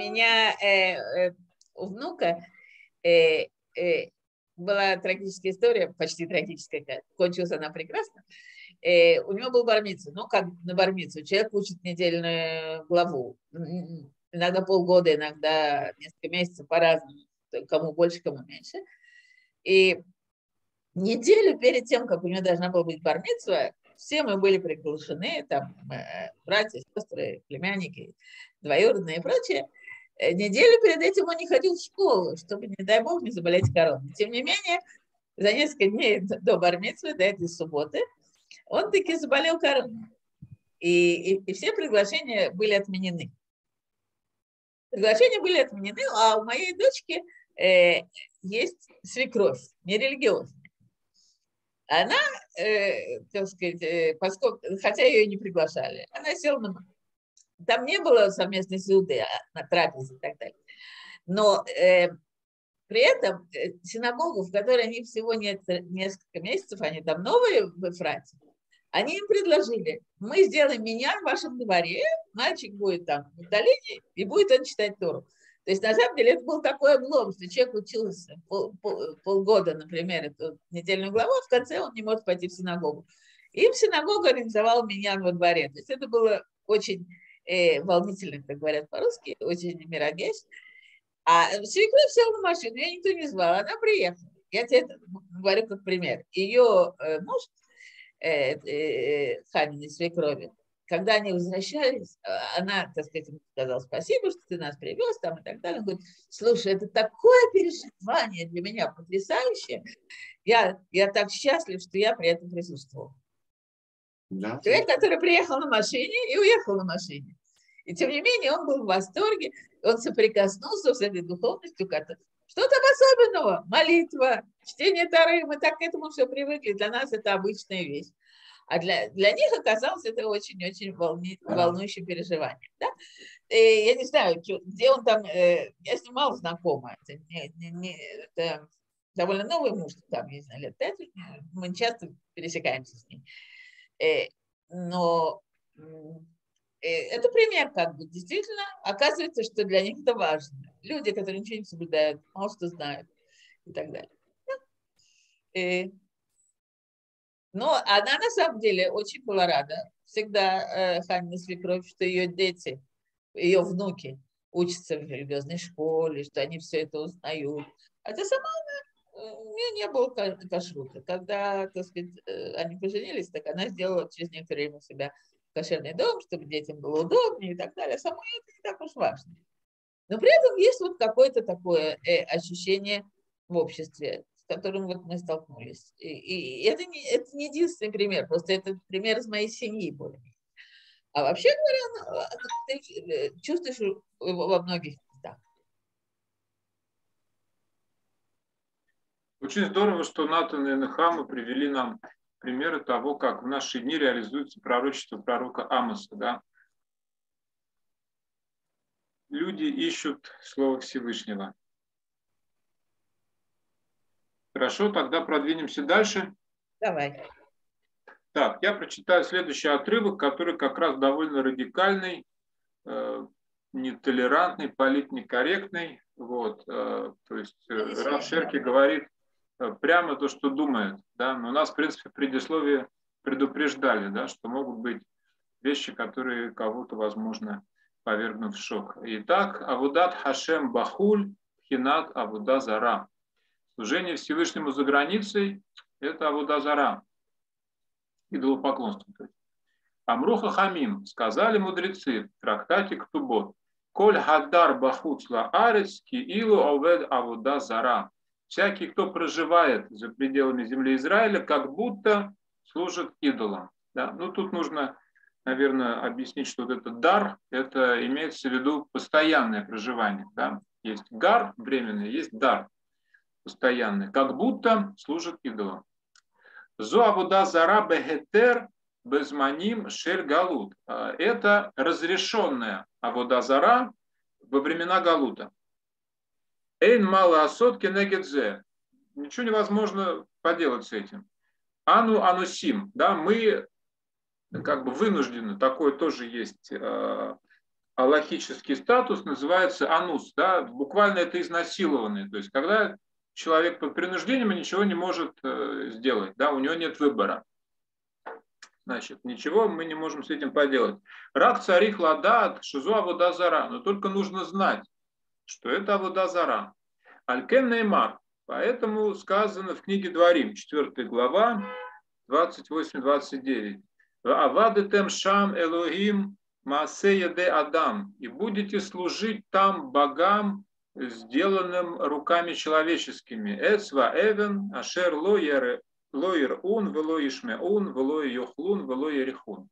у внука была трагическая история, почти трагическая, кончилась она прекрасно. У него был бар-мицва, ну как на бар-мицву, человек учит недельную главу, иногда полгода, иногда несколько месяцев по-разному, кому больше, кому меньше. И неделю перед тем, как у него должна была быть бар-мицва, все мы были приглашены, там братья, сестры, племянники, двоюродные и прочее. Неделю перед этим он не ходил в школу, чтобы, не дай бог, не заболеть короной. Тем не менее, за несколько дней до бар-мицвы, до этой субботы, он таки заболел короной. И все приглашения были отменены. Приглашения были отменены, а у моей дочки есть свекровь, нерелигиозная. Она, так сказать, поскольку, хотя ее и не приглашали, она села на... Там не было совместной сюды, на трапезе и так далее. Но при этом синагогу, в которой они всего несколько месяцев, они там новые в Эфрате, они им предложили, мы сделаем миньян в вашем дворе, мальчик будет там в долине, и будет он читать Тору. То есть, на самом деле, это был такой облом, что человек учился полгода, например, эту недельную главу, а в конце он не может пойти в синагогу. Им синагога организовала миньян во дворе. То есть, это было очень волнительно, как говорят по-русски, очень мирогеш. А свекровь села на машину, ее никто не звал, она приехала. Я тебе это говорю как пример. Ее муж, Ханиной свекрови, когда они возвращались, она, так сказать, ему сказала: спасибо, что ты нас привез, там и так далее. Он говорит: слушай, это такое переживание для меня потрясающее. Я так счастлив, что я при этом присутствовал. Да. Человек, который приехал на машине и уехал на машине. И тем не менее он был в восторге, он соприкоснулся с этой духовностью. Что там особенного? Молитва, чтение Торы, мы так к этому все привыкли, для нас это обычная вещь. А для них оказалось это очень-очень волнующее переживание. Да? И я не знаю, где он там, я с ним мало знакома, это довольно новый муж, там, не знаю, лет 5, мы часто пересекаемся с ним. Но это пример, как бы, действительно, оказывается, что для них это важно. Люди, которые ничего не соблюдают, мало что знают и так далее. Но она на самом деле очень была рада. Всегда Ханина свекровь, что ее дети, ее внуки учатся в религиозной школе, что они все это узнают. Хотя сама у нее не было кашрута. Когда, так сказать, они поженились, так она сделала через некоторое время у себя кошерный дом, чтобы детям было удобнее и так далее. Самой это не так уж важно. Но при этом есть вот какое-то такое ощущение в обществе, с которым вот мы столкнулись. И это не единственный пример, просто это пример из моей семьи более-менее. А вообще говоря, ты чувствуешь его во многих местах. Очень здорово, что Натан и Нехама привели нам примеры того, как в наши дни реализуется пророчество пророка Амоса. Да? Люди ищут Слово Всевышнего. Хорошо, тогда продвинемся дальше. Давай. Так, я прочитаю следующий отрывок, который как раз довольно радикальный, нетолерантный, политнекорректный. Вот, то есть Рав Шерки говорит прямо то, что думает. Да? Но нас, в принципе, в предисловии предупреждали, да, что могут быть вещи, которые кого-то, возможно, повергнут в шок. Итак, Авудат Хашем Бахуль, Хинат Авуда Зара. Служение Всевышнему за границей – это Авуда Зара. Идолопоклонство. Амруха Хамим, сказали мудрецы в трактате Ктубот: Коль Хадар Бахуцла Арец Киилу Овед Авуда Зара. Всякий, кто проживает за пределами земли Израиля, как будто служит идолам. Да? Ну, тут нужно, наверное, объяснить, что вот этот дар, это имеется в виду постоянное проживание. Да? Есть гар временный, есть дар постоянный, как будто служит идолам. Зо Авуда Зара Бехетер безманим шель галут. Это разрешенная авода зара во времена галута. Эйн мало осот кенегедзе. Ничего невозможно поделать с этим. Ану анусим. Да, мы как бы вынуждены, такой тоже есть аллахический статус, называется анус. Да, буквально это изнасилованный. То есть, когда человек под принуждением ничего не может сделать, да, у него нет выбора. Значит, ничего мы не можем с этим поделать. Рак царих ладат шизу авода зара. Но только нужно знать, что это авода зара. Алькен неймар. Поэтому сказано в книге Дворим, 4 глава, 28-29. Авадетем шам элохим маасея де адам. И будете служить там богам, сделанным руками человеческими. Эцва эвен ашер лоер ун, вело ишмеун, вело йохлун, вело ерихун.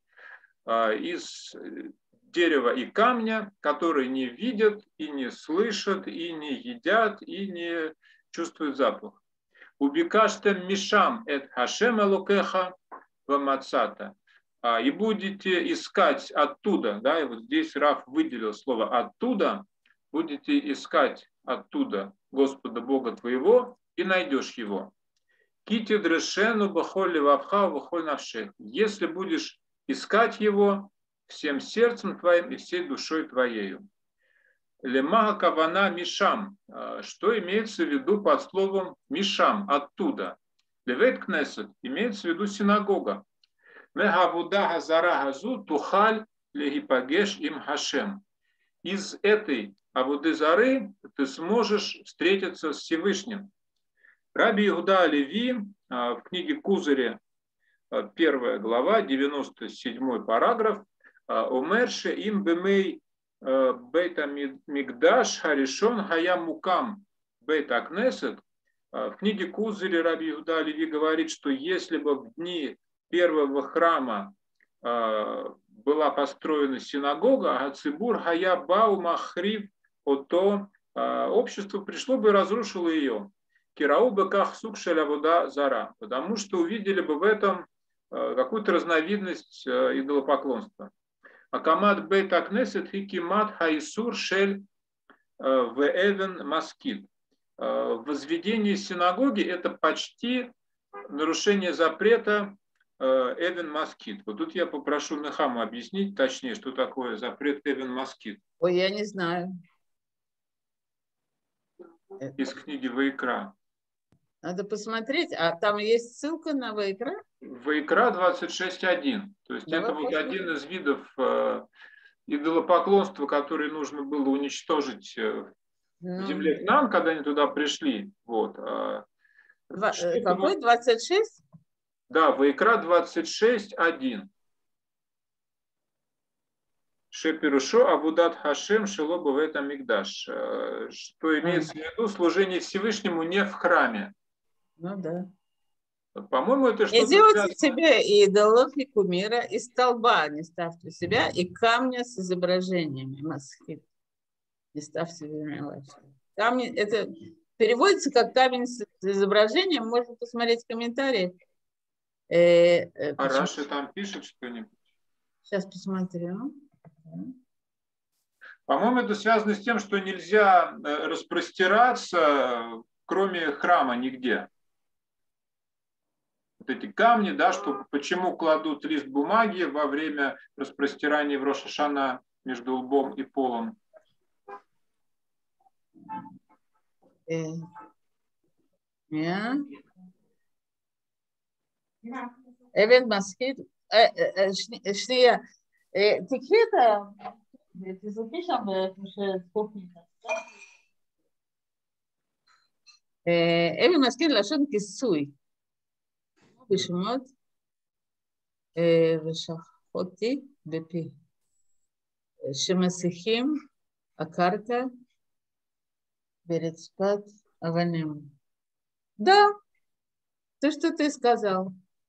Из дерева и камня, которые не видят и не слышат, и не едят, и не чувствуют запах. Убикаштем мишам эт хашем элокеха вамацата. И будете искать оттуда, да, и вот здесь Рав выделил слово оттуда, будете искать оттуда Господа Бога твоего и найдешь его. Кити дрешену бахоль левавха бахоль навшех. Если будешь искать его всем сердцем твоим и всей душой твоею. Лемага кавана мишам. Что имеется в виду под словом мишам, оттуда? Левейт кнесет имеется в виду синагога. Мегавуда газара газу тухаль легипагеш им хашем. Из этой авуды зары ты сможешь встретиться с Всевышним. Раби Иуда Алеви в книге Кузаре, 1 глава, 97 параграф, Омерше им бемей бейта мигдаш харишон хаям мукам бейта кнесет. В книге Кузаре Раби Иуда Алеви говорит, что если бы в дни первого храма была построена синагога, а цибур хая бау махрив, то общество пришло бы и разрушило ее. Кирау беках сукшеля вода зара, потому что увидели бы в этом какую-то разновидность идолопоклонства. Акамат бейт акнесет хикимат хайсур шель веэвен маскит. Возведение синагоги – это почти нарушение запрета эвен маскит. Вот тут я попрошу Нехаму объяснить точнее, что такое запрет эвен маскит. Ой, я не знаю. Из книги Ваикра. Надо посмотреть, а там есть ссылка на Ваикра? Ваикра 26.1. То есть Давай это вот один из видов идолопоклонства, который нужно было уничтожить в земле Кнаан, когда они туда пришли. Вот. Какой? 26? Да, Ваикра 26.1. Шепирушо Абудат Хашем Шелоба в этом Мигдаш. Что имеется в виду служение Всевышнему не в храме. Ну да. По-моему, это что-то... Не делайте себе идолов и кумира, и столба не ставьте себя, и камня с изображениями масхит. Не ставьте себе камни. Это переводится как камень с изображением. Можно посмотреть в комментариях. А Раши там пишет что-нибудь? Сейчас посмотрю. По-моему, это связано с тем, что нельзя распростираться, кроме храма, нигде. Вот эти камни, да, что почему кладут лист бумаги во время распростирания в Рош ха-Шана между лбом и полом. Эвен Маскит. Шния. תקחי תזרקי שם שתקופי. אבן מזכיר לשון כיסוי. בשמות ושחותי בפי. שמסיחים הקרקע ברצפת אבנים. Да, то, что ты сказал.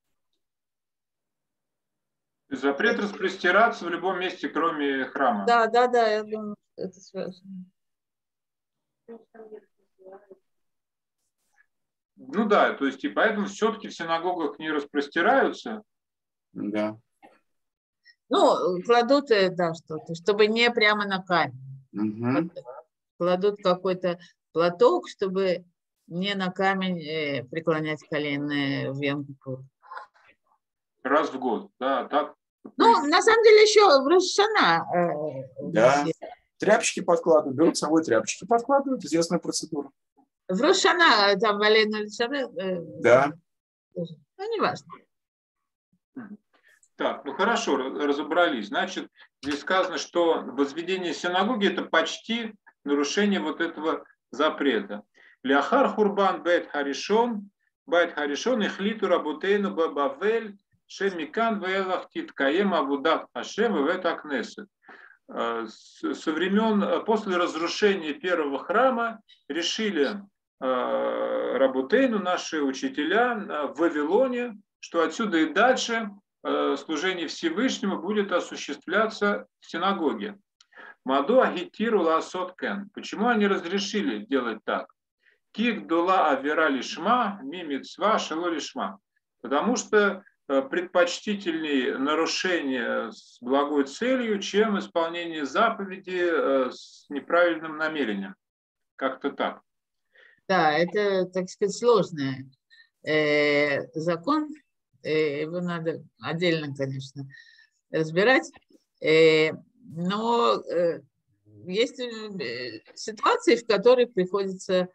Запрет распростираться в любом месте, кроме храма. Да, я думаю, это связано. Ну да, то есть и поэтому все-таки в синагогах не распростираются. Да. Ну, кладут, да, что-то, чтобы не прямо на камень. Угу. Кладут какой-то платок, чтобы не на камень преклонять колено в Йом-Кипур. Раз в год, да, так. Ну, на самом деле еще в Рош ха-Шана. Да. Тряпочки подкладывают, берут с собой тряпочки, подкладывают, известная процедура. В Рош ха-Шана, там, Валейну Шаббат. Да. Ну, не важно. Так, ну хорошо, разобрались. Значит, здесь сказано, что возведение синагоги – это почти нарушение вот этого запрета. Ляхар хурбан бет харишон ихлиту рабутейну бавель шемикан вэлах титкаем авудат хашем вэт акнесет. Со времен, после разрушения первого храма, решили рабутейну, наши учителя в Вавилоне, что отсюда и дальше служение Всевышнему будет осуществляться в синагоге. Маду агитиру ласот кен. Почему они разрешили делать так? Кик дула авера лишма, мимицва шело лишма. Потому что предпочтительнее нарушение с благой целью, чем исполнение заповеди с неправильным намерением. Как-то так. Да, это, так сказать, сложный закон. Его надо отдельно, конечно, разбирать. Но есть ситуации, в которых приходится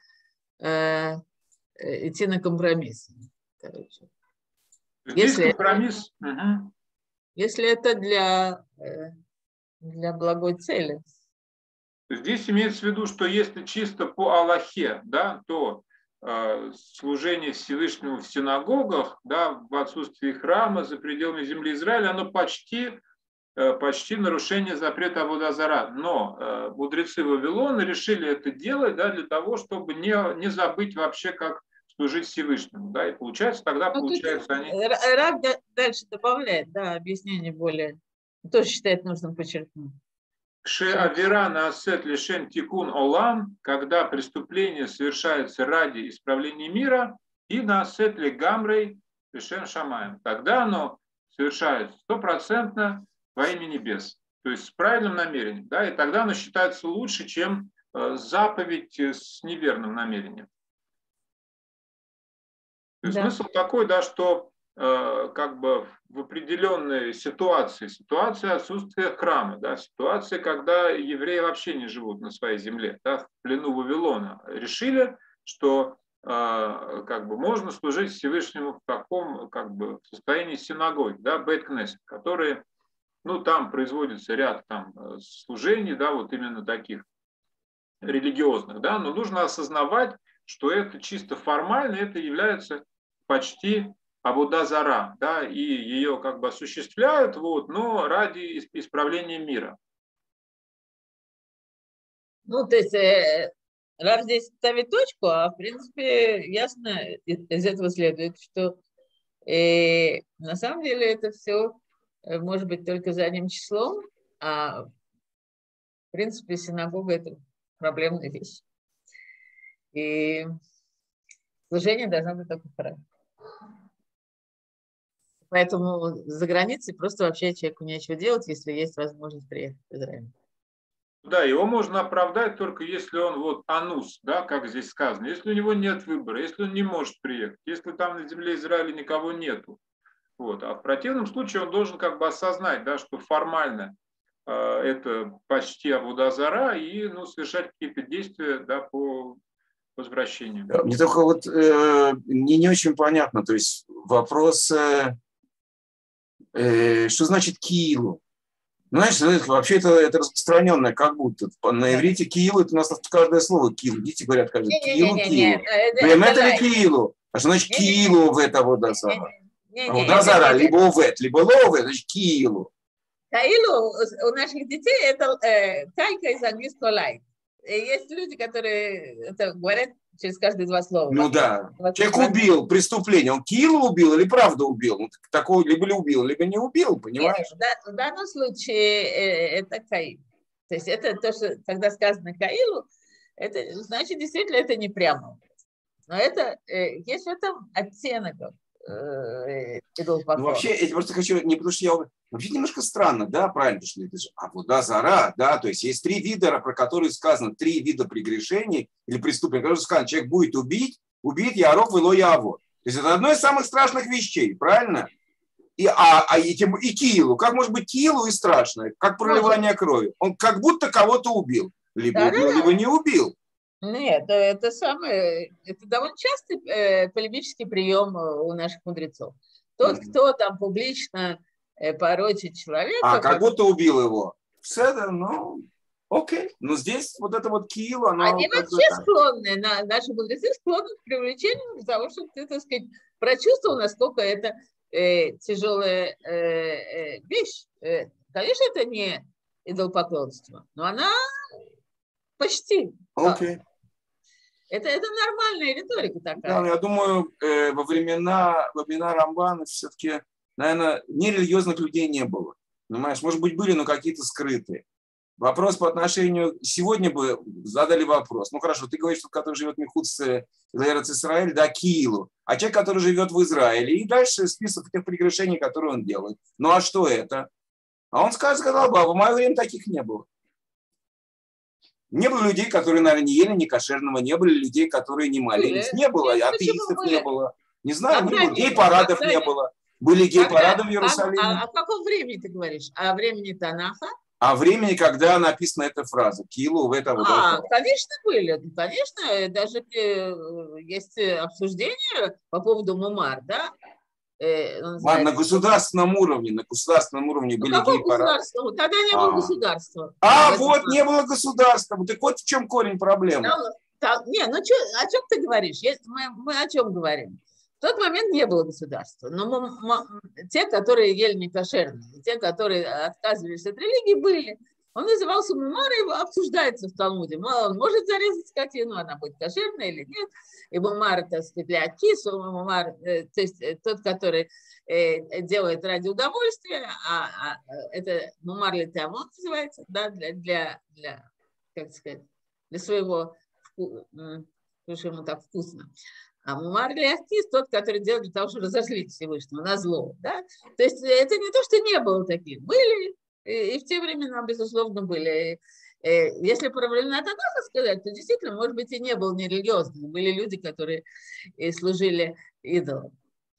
идти на компромисс. Короче. Здесь компромисс. Если это для благой цели. Здесь имеется в виду, что если чисто по Аллахе, да, то служение Всевышнему в синагогах, да, в отсутствии храма за пределами земли Израиля, оно почти нарушение запрета авода зара. Но мудрецы Вавилона решили это делать, да, для того, чтобы не забыть вообще, как служить Всевышнему. Да, и получается, тогда получается они... Рав дальше добавляет, да, объяснение более, тоже считает нужным подчеркнуть. Шеавера наасет лишен тикун олам, когда преступление совершается ради исправления мира, и наасет легамрей лишен шамаем. Тогда оно совершается 100% во имя небес, то есть с правильным намерением. Да, и тогда оно считается лучше, чем заповедь с неверным намерением. То есть смысл такой, да, что как бы в определенной ситуации отсутствия храма, да, ситуации, когда евреи вообще не живут на своей земле, да, в плену Вавилона, решили, что как бы можно служить Всевышнему в таком как бы состоянии синагоги, да, бейт-кнесет, которые, ну, там производится ряд там служений, да, вот именно таких религиозных, да, но нужно осознавать, что это чисто формально, это является почти авода зара, да, и ее как бы осуществляют, вот, но ради исправления мира. Ну, то есть Рав здесь ставит точку, а в принципе ясно из этого следует, что на самом деле это все может быть только задним числом, а в принципе синагога – это проблемная вещь. И служение должно быть только в храме. Поэтому за границей просто вообще человеку нечего делать, если есть возможность приехать в Израиль. Да, его можно оправдать только если он вот анус, да, как здесь сказано, если у него нет выбора, если он не может приехать, если там на земле Израиля никого нету. Вот. А в противном случае он должен как бы осознать, да, что формально это почти авода зара и, ну, совершать какие-то действия, да, по возвращению. Да, мне только вот мне не очень понятно, то есть вопрос, что значит киилу? Ну, знаешь, вообще это распространенное, как будто на иврите киилу, это у нас каждое слово киилу. Дети говорят каждый киилу. Прям это ли киилу? А что значит киилу в это авода зара? Авода зара, либо овет, либо ловет, значит киилу. Каилу у наших детей это кайка из английского лайк. Есть люди, которые это говорят через каждые два слова. Ну да. Человек убил преступление. Он киилу убил или правда убил? Ну, такого либо убил, либо не убил, понимаешь? В данном случае это каил. То есть это то, что когда сказано каилу, это значит действительно это не прямо. Но это есть в этом оттенок идолопоклонства. Ну, вообще, я просто хочу, не потому что я... Вообще немножко странно, да, правильно, что это же Авода Зара, да, то есть есть 3 вида, про которые сказано, 3 вида прегрешений или преступлений, которые сказано, человек будет убить Яров и Ло Яво. То есть это одно из самых страшных вещей, правильно? И Киилу. Как может быть Киилу и страшное? Как проливание крови. Он как будто кого-то убил. Либо убил, либо не убил. Нет, это довольно частый полемический прием у наших мудрецов. Тот, кто там публично порочит человека. Как будто убил его. Ну, окей. Но здесь вот это вот Киилу, оно... Они вообще склонны, наши мудрецы склонны к привлечению для того, чтобы ты, так сказать, прочувствовал, насколько это тяжелая вещь. Конечно, это не идолопоклонство, но она почти. Окей. Это нормальная риторика такая. Да, я думаю, во времена Рамбана все-таки, наверное, нерелигиозных людей не было. Понимаешь, может быть, были, но какие-то скрытые. Вопрос по отношению... Сегодня бы задали вопрос. Ну, хорошо, ты говоришь, что который живет в Михутце, Израиль, да, Киилу. А человек, который живет в Израиле. И дальше список тех прегрешений, которые он делает. Ну, а что это? А он сказал, в мое время таких не было. Не было людей, которые, наверное, не ели некошерного, не было людей, которые не молились. Не было, атеистов не было. Не знаю, не было. Гей-парадов не было. Были гей-парады в Иерусалиме. А в каком времени ты говоришь? О времени Танаха? О времени, когда написана эта фраза. Киилу в этом. Конечно, были. Конечно, даже есть обсуждения по поводу Мумар, да? На государственном уровне были гей-парады. Тогда не было государства. Вот не было государства. Так вот в чем корень проблемы. Не, ну о чем ты говоришь? Мы о чем говорим? В тот момент не было государства. Но те, которые ели некошерные, те, которые отказывались от религии, были. Он назывался Мумар, и обсуждается в Талмуде. Он может зарезать скотину, она будет кошерная или нет. И Мумар, так сказать, для кису, Мумар, то есть тот, который делает ради удовольствия, это Мумар летамон называется, да, для как сказать, для своего, потому что ему так вкусно. А Мумар леахкис тот, который делает для того, чтобы разозлить Всевышнего на зло. Да? То есть это не то, что не было таких. Были, и в те времена, безусловно, были. Если про времена Танаха сказать, то действительно, может быть, и не было нерелигиозных. Были люди, которые служили идолам.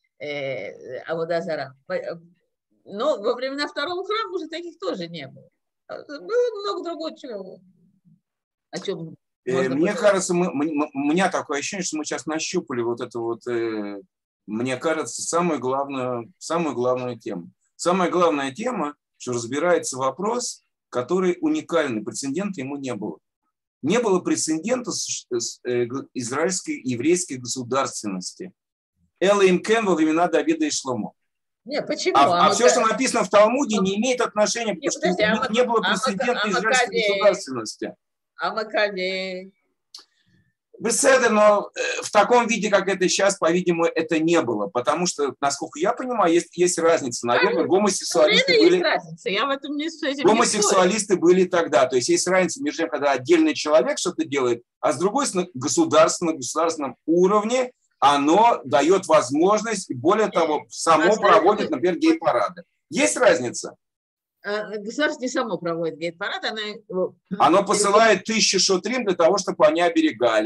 Авода Зара. Но во времена второго храма уже таких тоже не было. Было много другого чего. О чем мне кажется, у меня такое ощущение, что мы сейчас нащупали вот это вот, мне кажется, самую главную тему. Самая главная тема, что разбирается вопрос, который уникальный, прецедента ему не было. Не было прецедента израильской еврейской государственности. Элэймкен во времена Давида и Шломо. Нет, почему? Все, что написано в Талмуде, не имеет отношения, потому что у них не было прецедента израильской государственности. А Маккабей? Беседа, но в таком виде, как это сейчас, по-видимому, это не было. Потому что, насколько я понимаю, есть разница. Наверное, гомосексуалисты были... Я в этом не гомосексуалисты были тогда. То есть есть разница между тем, когда отдельный человек что-то делает, а с другой стороны, на государственном уровне оно дает возможность, и более того, само проводит, например, гей-парады. Есть разница? Государство не само проводит гей-парад, оно посылает 1000 шутрим для того, чтобы они оберегали.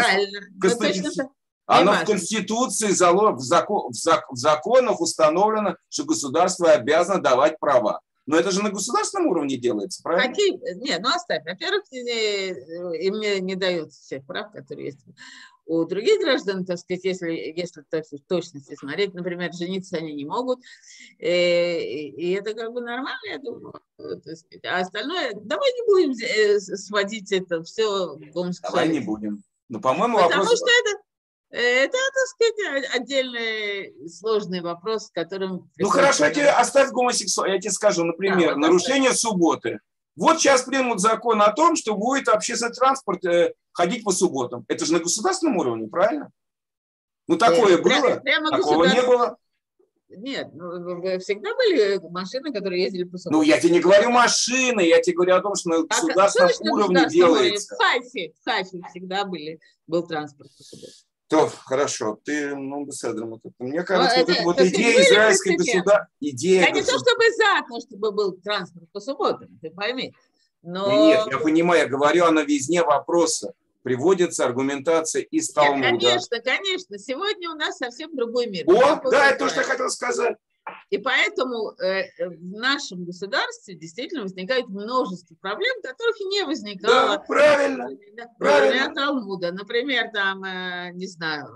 Оно в Конституции, в законах установлено, что государство обязано давать права. Но это же на государственном уровне делается, правильно? Нет, ну оставь. Во-первых, им не дается всех прав, которые есть у других граждан, так сказать, если в точности смотреть, например, жениться они не могут. И это как бы нормально, я думаю. А остальное, давай не будем сводить это все в гомосексуализм. Давай не будем. Но, по-моему, потому что это, так сказать, отдельный сложный вопрос, с которым... Ну хорошо, оставь гомосексуализм. Я тебе скажу, например, нарушение субботы. Вот сейчас примут закон о том, что будет общественный транспорт ходить по субботам. Это же на государственном уровне, правильно? Ну такое было, такого не было. Нет, всегда были машины, которые ездили по субботам. Ну я тебе не говорю машины, я тебе говорю о том, что на государственном уровне делается. В Хайфе всегда был транспорт по субботам. То, хорошо, ты, мне кажется, вот идея израильской государства, я не то чтобы за то, чтобы был транспорт по субботам, ты пойми. Но... Нет, я понимаю, я говорю о новизне вопроса. Приводится аргументация из Талмуда. Конечно. Сегодня у нас совсем другой мир. Да, это то, что я хотел сказать. И поэтому в нашем государстве действительно возникает множество проблем, которых и не возникало. Да, правильно. Например, Талмуда. Например, там, не знаю,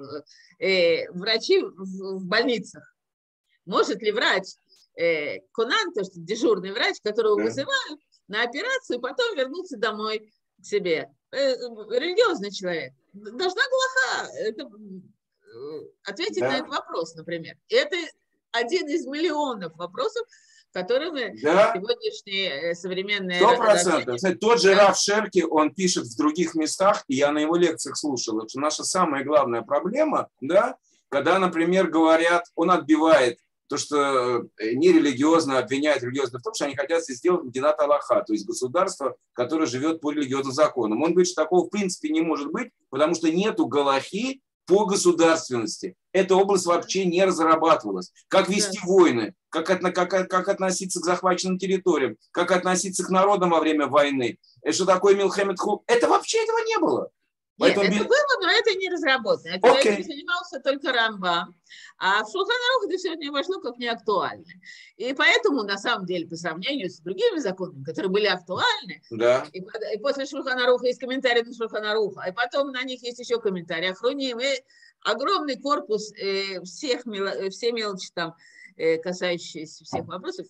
врачи в больницах. Может ли врач, кунан, то, что дежурный врач, которого вызывают на операцию, и потом вернуться домой к себе? Религиозный человек. Должна галаха ответить на этот вопрос, например. Это один из миллионов вопросов, которыми сегодняшние современные... 100%. Кстати, тот же Рав Шерки, он пишет в других местах, и я на его лекциях слушал, что наша самая главная проблема, да, когда, например, говорят, он отбивает то, что нерелигиозно обвиняют религиозно в том, что они хотят сделать Мединат Аллаха, то есть государство, которое живет по религиозным законам. Он говорит, что такого в принципе не может быть, потому что нету галахи по государственности. Эта область вообще не разрабатывалась. Как вести войны, как относиться к захваченным территориям, как относиться к народам во время войны. Что такое Милхемет Хук? Это вообще этого не было. Нет, это было, но это не разработано. Этим занимался только Рамбам. А в Шулхан Арух это сегодня вошло как неактуально. И поэтому, на самом деле, по сравнению с другими законами, которые были актуальны, и после Шулхан Аруха есть комментарии на Шулхан Аруха, и потом на них есть еще комментарии Ахроним, и огромный корпус все мелочи там, касающиеся всех вопросов,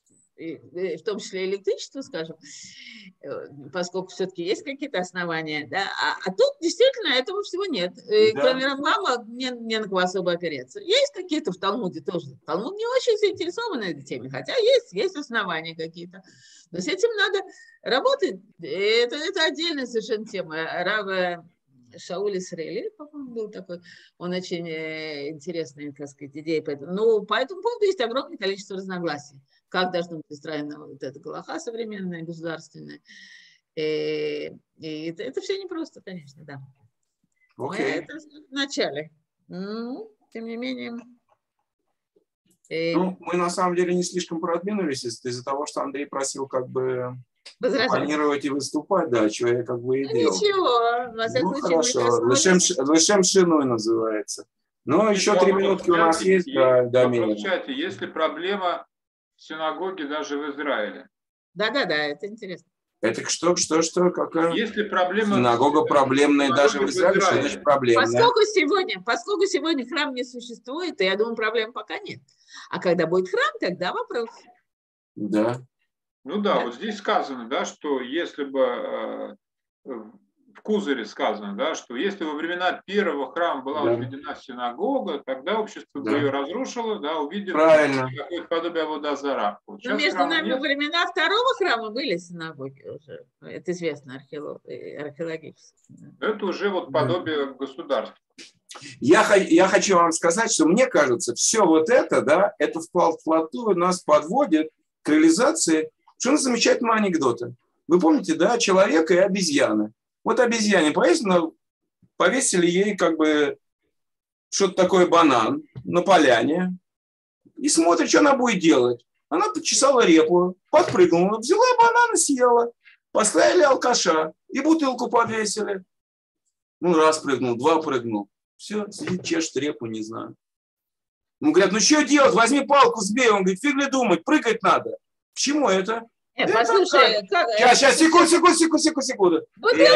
в том числе электричество, скажем, поскольку все-таки есть какие-то основания, да, а тут действительно этого всего нет. Кроме Рамбама не на кого особо опереться. Есть какие-то в Талмуде тоже. Талмуд не очень заинтересован на этой теме, хотя есть основания какие-то. Но с этим надо работать. Это отдельная совершенно тема. Рав Шауль Исраили, по-моему, был такой. Он очень интересная, так сказать, идея. Но по этому поводу есть огромное количество разногласий. Как должна быть устроена вот эта галаха современная, государственная. И это все непросто, конечно, да. Это в начале. Тем не менее... мы на самом деле не слишком продвинулись из-за того, что Андрей просил как бы планировать и выступать, да, что я как бы и делал. Ничего. Хорошо. Лешем Шиной называется. Но еще 3 минутки у нас есть. Да, в чате, есть ли проблема синагоги даже в Израиле? Да, это интересно. Это что, какая? Если проблема... Синагога проблемная даже в Израиле, что значит проблемная? Поскольку сегодня храм не существует, то я думаю, проблем пока нет. А когда будет храм, тогда вопрос. Да. Вот здесь сказано, да, что если бы в Кузаре сказано, да, что если во времена первого храма была возведена синагога, тогда общество бы ее разрушило, да, увидев какое-то подобие Аводазара. Но между нами во времена второго храма были синагоги уже. Это известно археологически. Это уже подобие государства. Я хочу вам сказать, что мне кажется, все вот это, да, это вплотную нас подводит к реализации совершенно замечательного анекдота. Вы помните, да, человека и обезьяны. Вот обезьяне повесили ей как бы что-то такое банан на поляне и смотрит, что она будет делать. Она почесала репу, подпрыгнула, взяла банан и съела. Поставили алкаша и бутылку подвесили. Раз прыгнул, 2 прыгнул. Все, сидит, чешет репу, не знаю. Говорят, что делать? Возьми палку, сбей. Он говорит, фиг ли думать, прыгать надо. К чему это? Послушай, сейчас, секунду.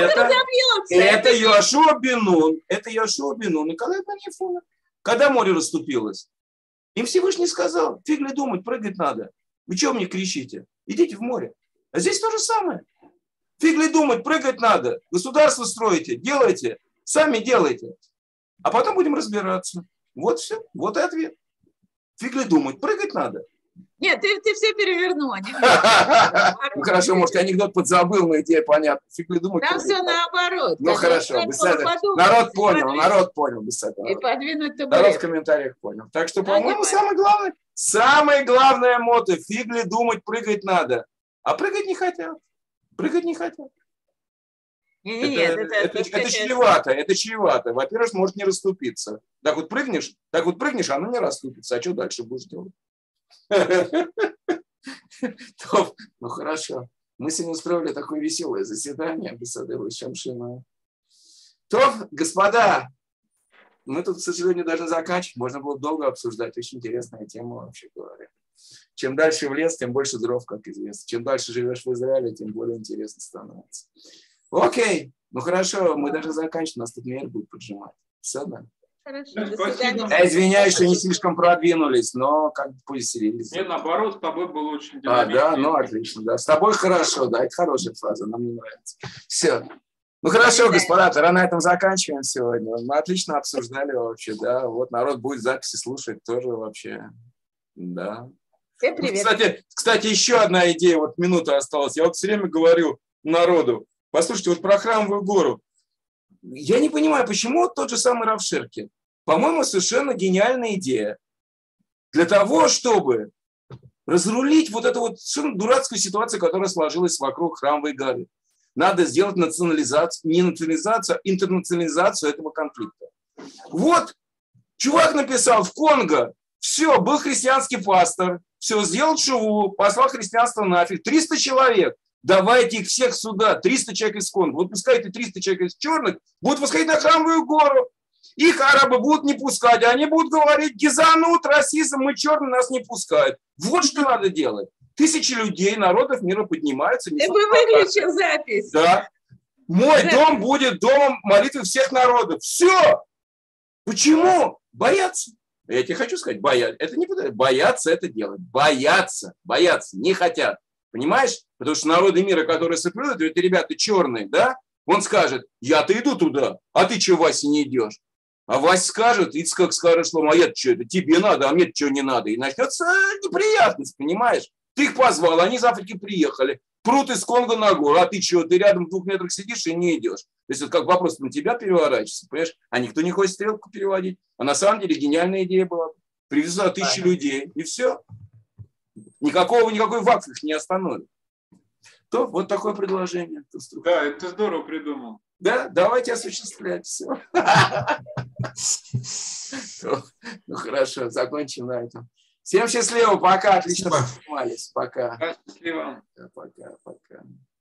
Это Йошуа бен Нун. Это Йошуа бен Нун. Николай бен Ефуна. Когда море расступилось, им Всевышний сказал, фиг ли думать, прыгать надо. Вы что мне кричите? Идите в море. А здесь то же самое. Фиг ли думать, прыгать надо. Государство строите, делайте. Сами делайте. А потом будем разбираться. Вот все. Вот и ответ. Фиг ли думать, прыгать надо. Нет, ты все перевернул. Хорошо, может, анекдот подзабыл, но идея понятна. Фиг ли думать. Там все наоборот. Хорошо, без этого. Народ понял, без этого. И подвинуть табурет. Народ в комментариях понял. Так что, по-моему, самое главное мото, фиг ли думать, прыгать надо. А прыгать не хотят. Это чревато, это чревато. Во-первых, может не расступиться. Так вот прыгнешь, оно не расступится. А что дальше будешь делать? Ну хорошо. Мы сегодня устроили такое веселое заседание Бесадева Шамшина. То, господа, мы тут, к сожалению, должны заканчивать. Можно было долго обсуждать. Очень интересная тема, вообще говоря. Чем дальше в лес, тем больше дров, как известно. Чем дальше живешь в Израиле, тем более интересно становится. Окей. Ну хорошо, мы даже заканчиваем. Нас тут мир будет поджимать. Все, да? Хорошо, до свидания. Я извиняюсь, что не слишком продвинулись, но как бы повеселились. Мне наоборот, с тобой было очень динамично. Да, ну отлично, да. С тобой хорошо, да, это хорошая фраза, нам не нравится. Все. Ну хорошо, господа, тогда на этом заканчиваем сегодня. Мы отлично обсуждали вообще, да. Вот народ будет записи слушать тоже вообще. Да. Всем привет. Кстати, еще одна идея, вот минута осталась. Я вот все время говорю народу, послушайте, вот про Храмовую гору. Я не понимаю, почему тот же самый Рав Шеркин. По-моему, совершенно гениальная идея. Для того, чтобы разрулить вот эту вот совершенно дурацкую ситуацию, которая сложилась вокруг Храмовой горы. Надо сделать национализацию, не национализацию, а интернационализацию этого конфликта. Вот, чувак написал в Конго, все, был христианский пастор, все, сделал шоу, послал христианство нафиг, 300 человек. Давайте их всех сюда, 300 человек из Конго. Вот пускай эти 300 человек из черных будут восходить на Храмовую гору. Их арабы будут не пускать. Они будут говорить, гизанут, расизм, мы черные, нас не пускают. Вот что надо делать. Тысячи людей, народов мира поднимаются. Ты бы выключил запись. Да. Мой дом будет домом молитвы всех народов. Все. Почему? Боятся. Я тебе хочу сказать, боятся. Это не боятся это делать. Боятся, не хотят. Понимаешь? Потому что народы мира, которые соплюют, это ребята черные, да? Он скажет, я-то иду туда, а ты что, Вася, не идешь? А Вася скажет, Ицхак скажет, что а это что, это тебе надо, а мне что не надо. И начнется неприятность, понимаешь? Ты их позвал, они из Африки приехали, прут из Конго на гору, а ты что, ты рядом в 2 метрах сидишь и не идешь. То есть это как вопрос на тебя переворачивается, понимаешь? А никто не хочет стрелку переводить. А на самом деле гениальная идея была. Привезла 1000 людей, и все. Никакой вакуум их не остановит. То вот такое предложение. Да, это здорово придумал. Да, давайте осуществлять все. Ну хорошо, закончим на этом. Всем счастливо, пока, отлично занимались, пока. Счастливо. Пока.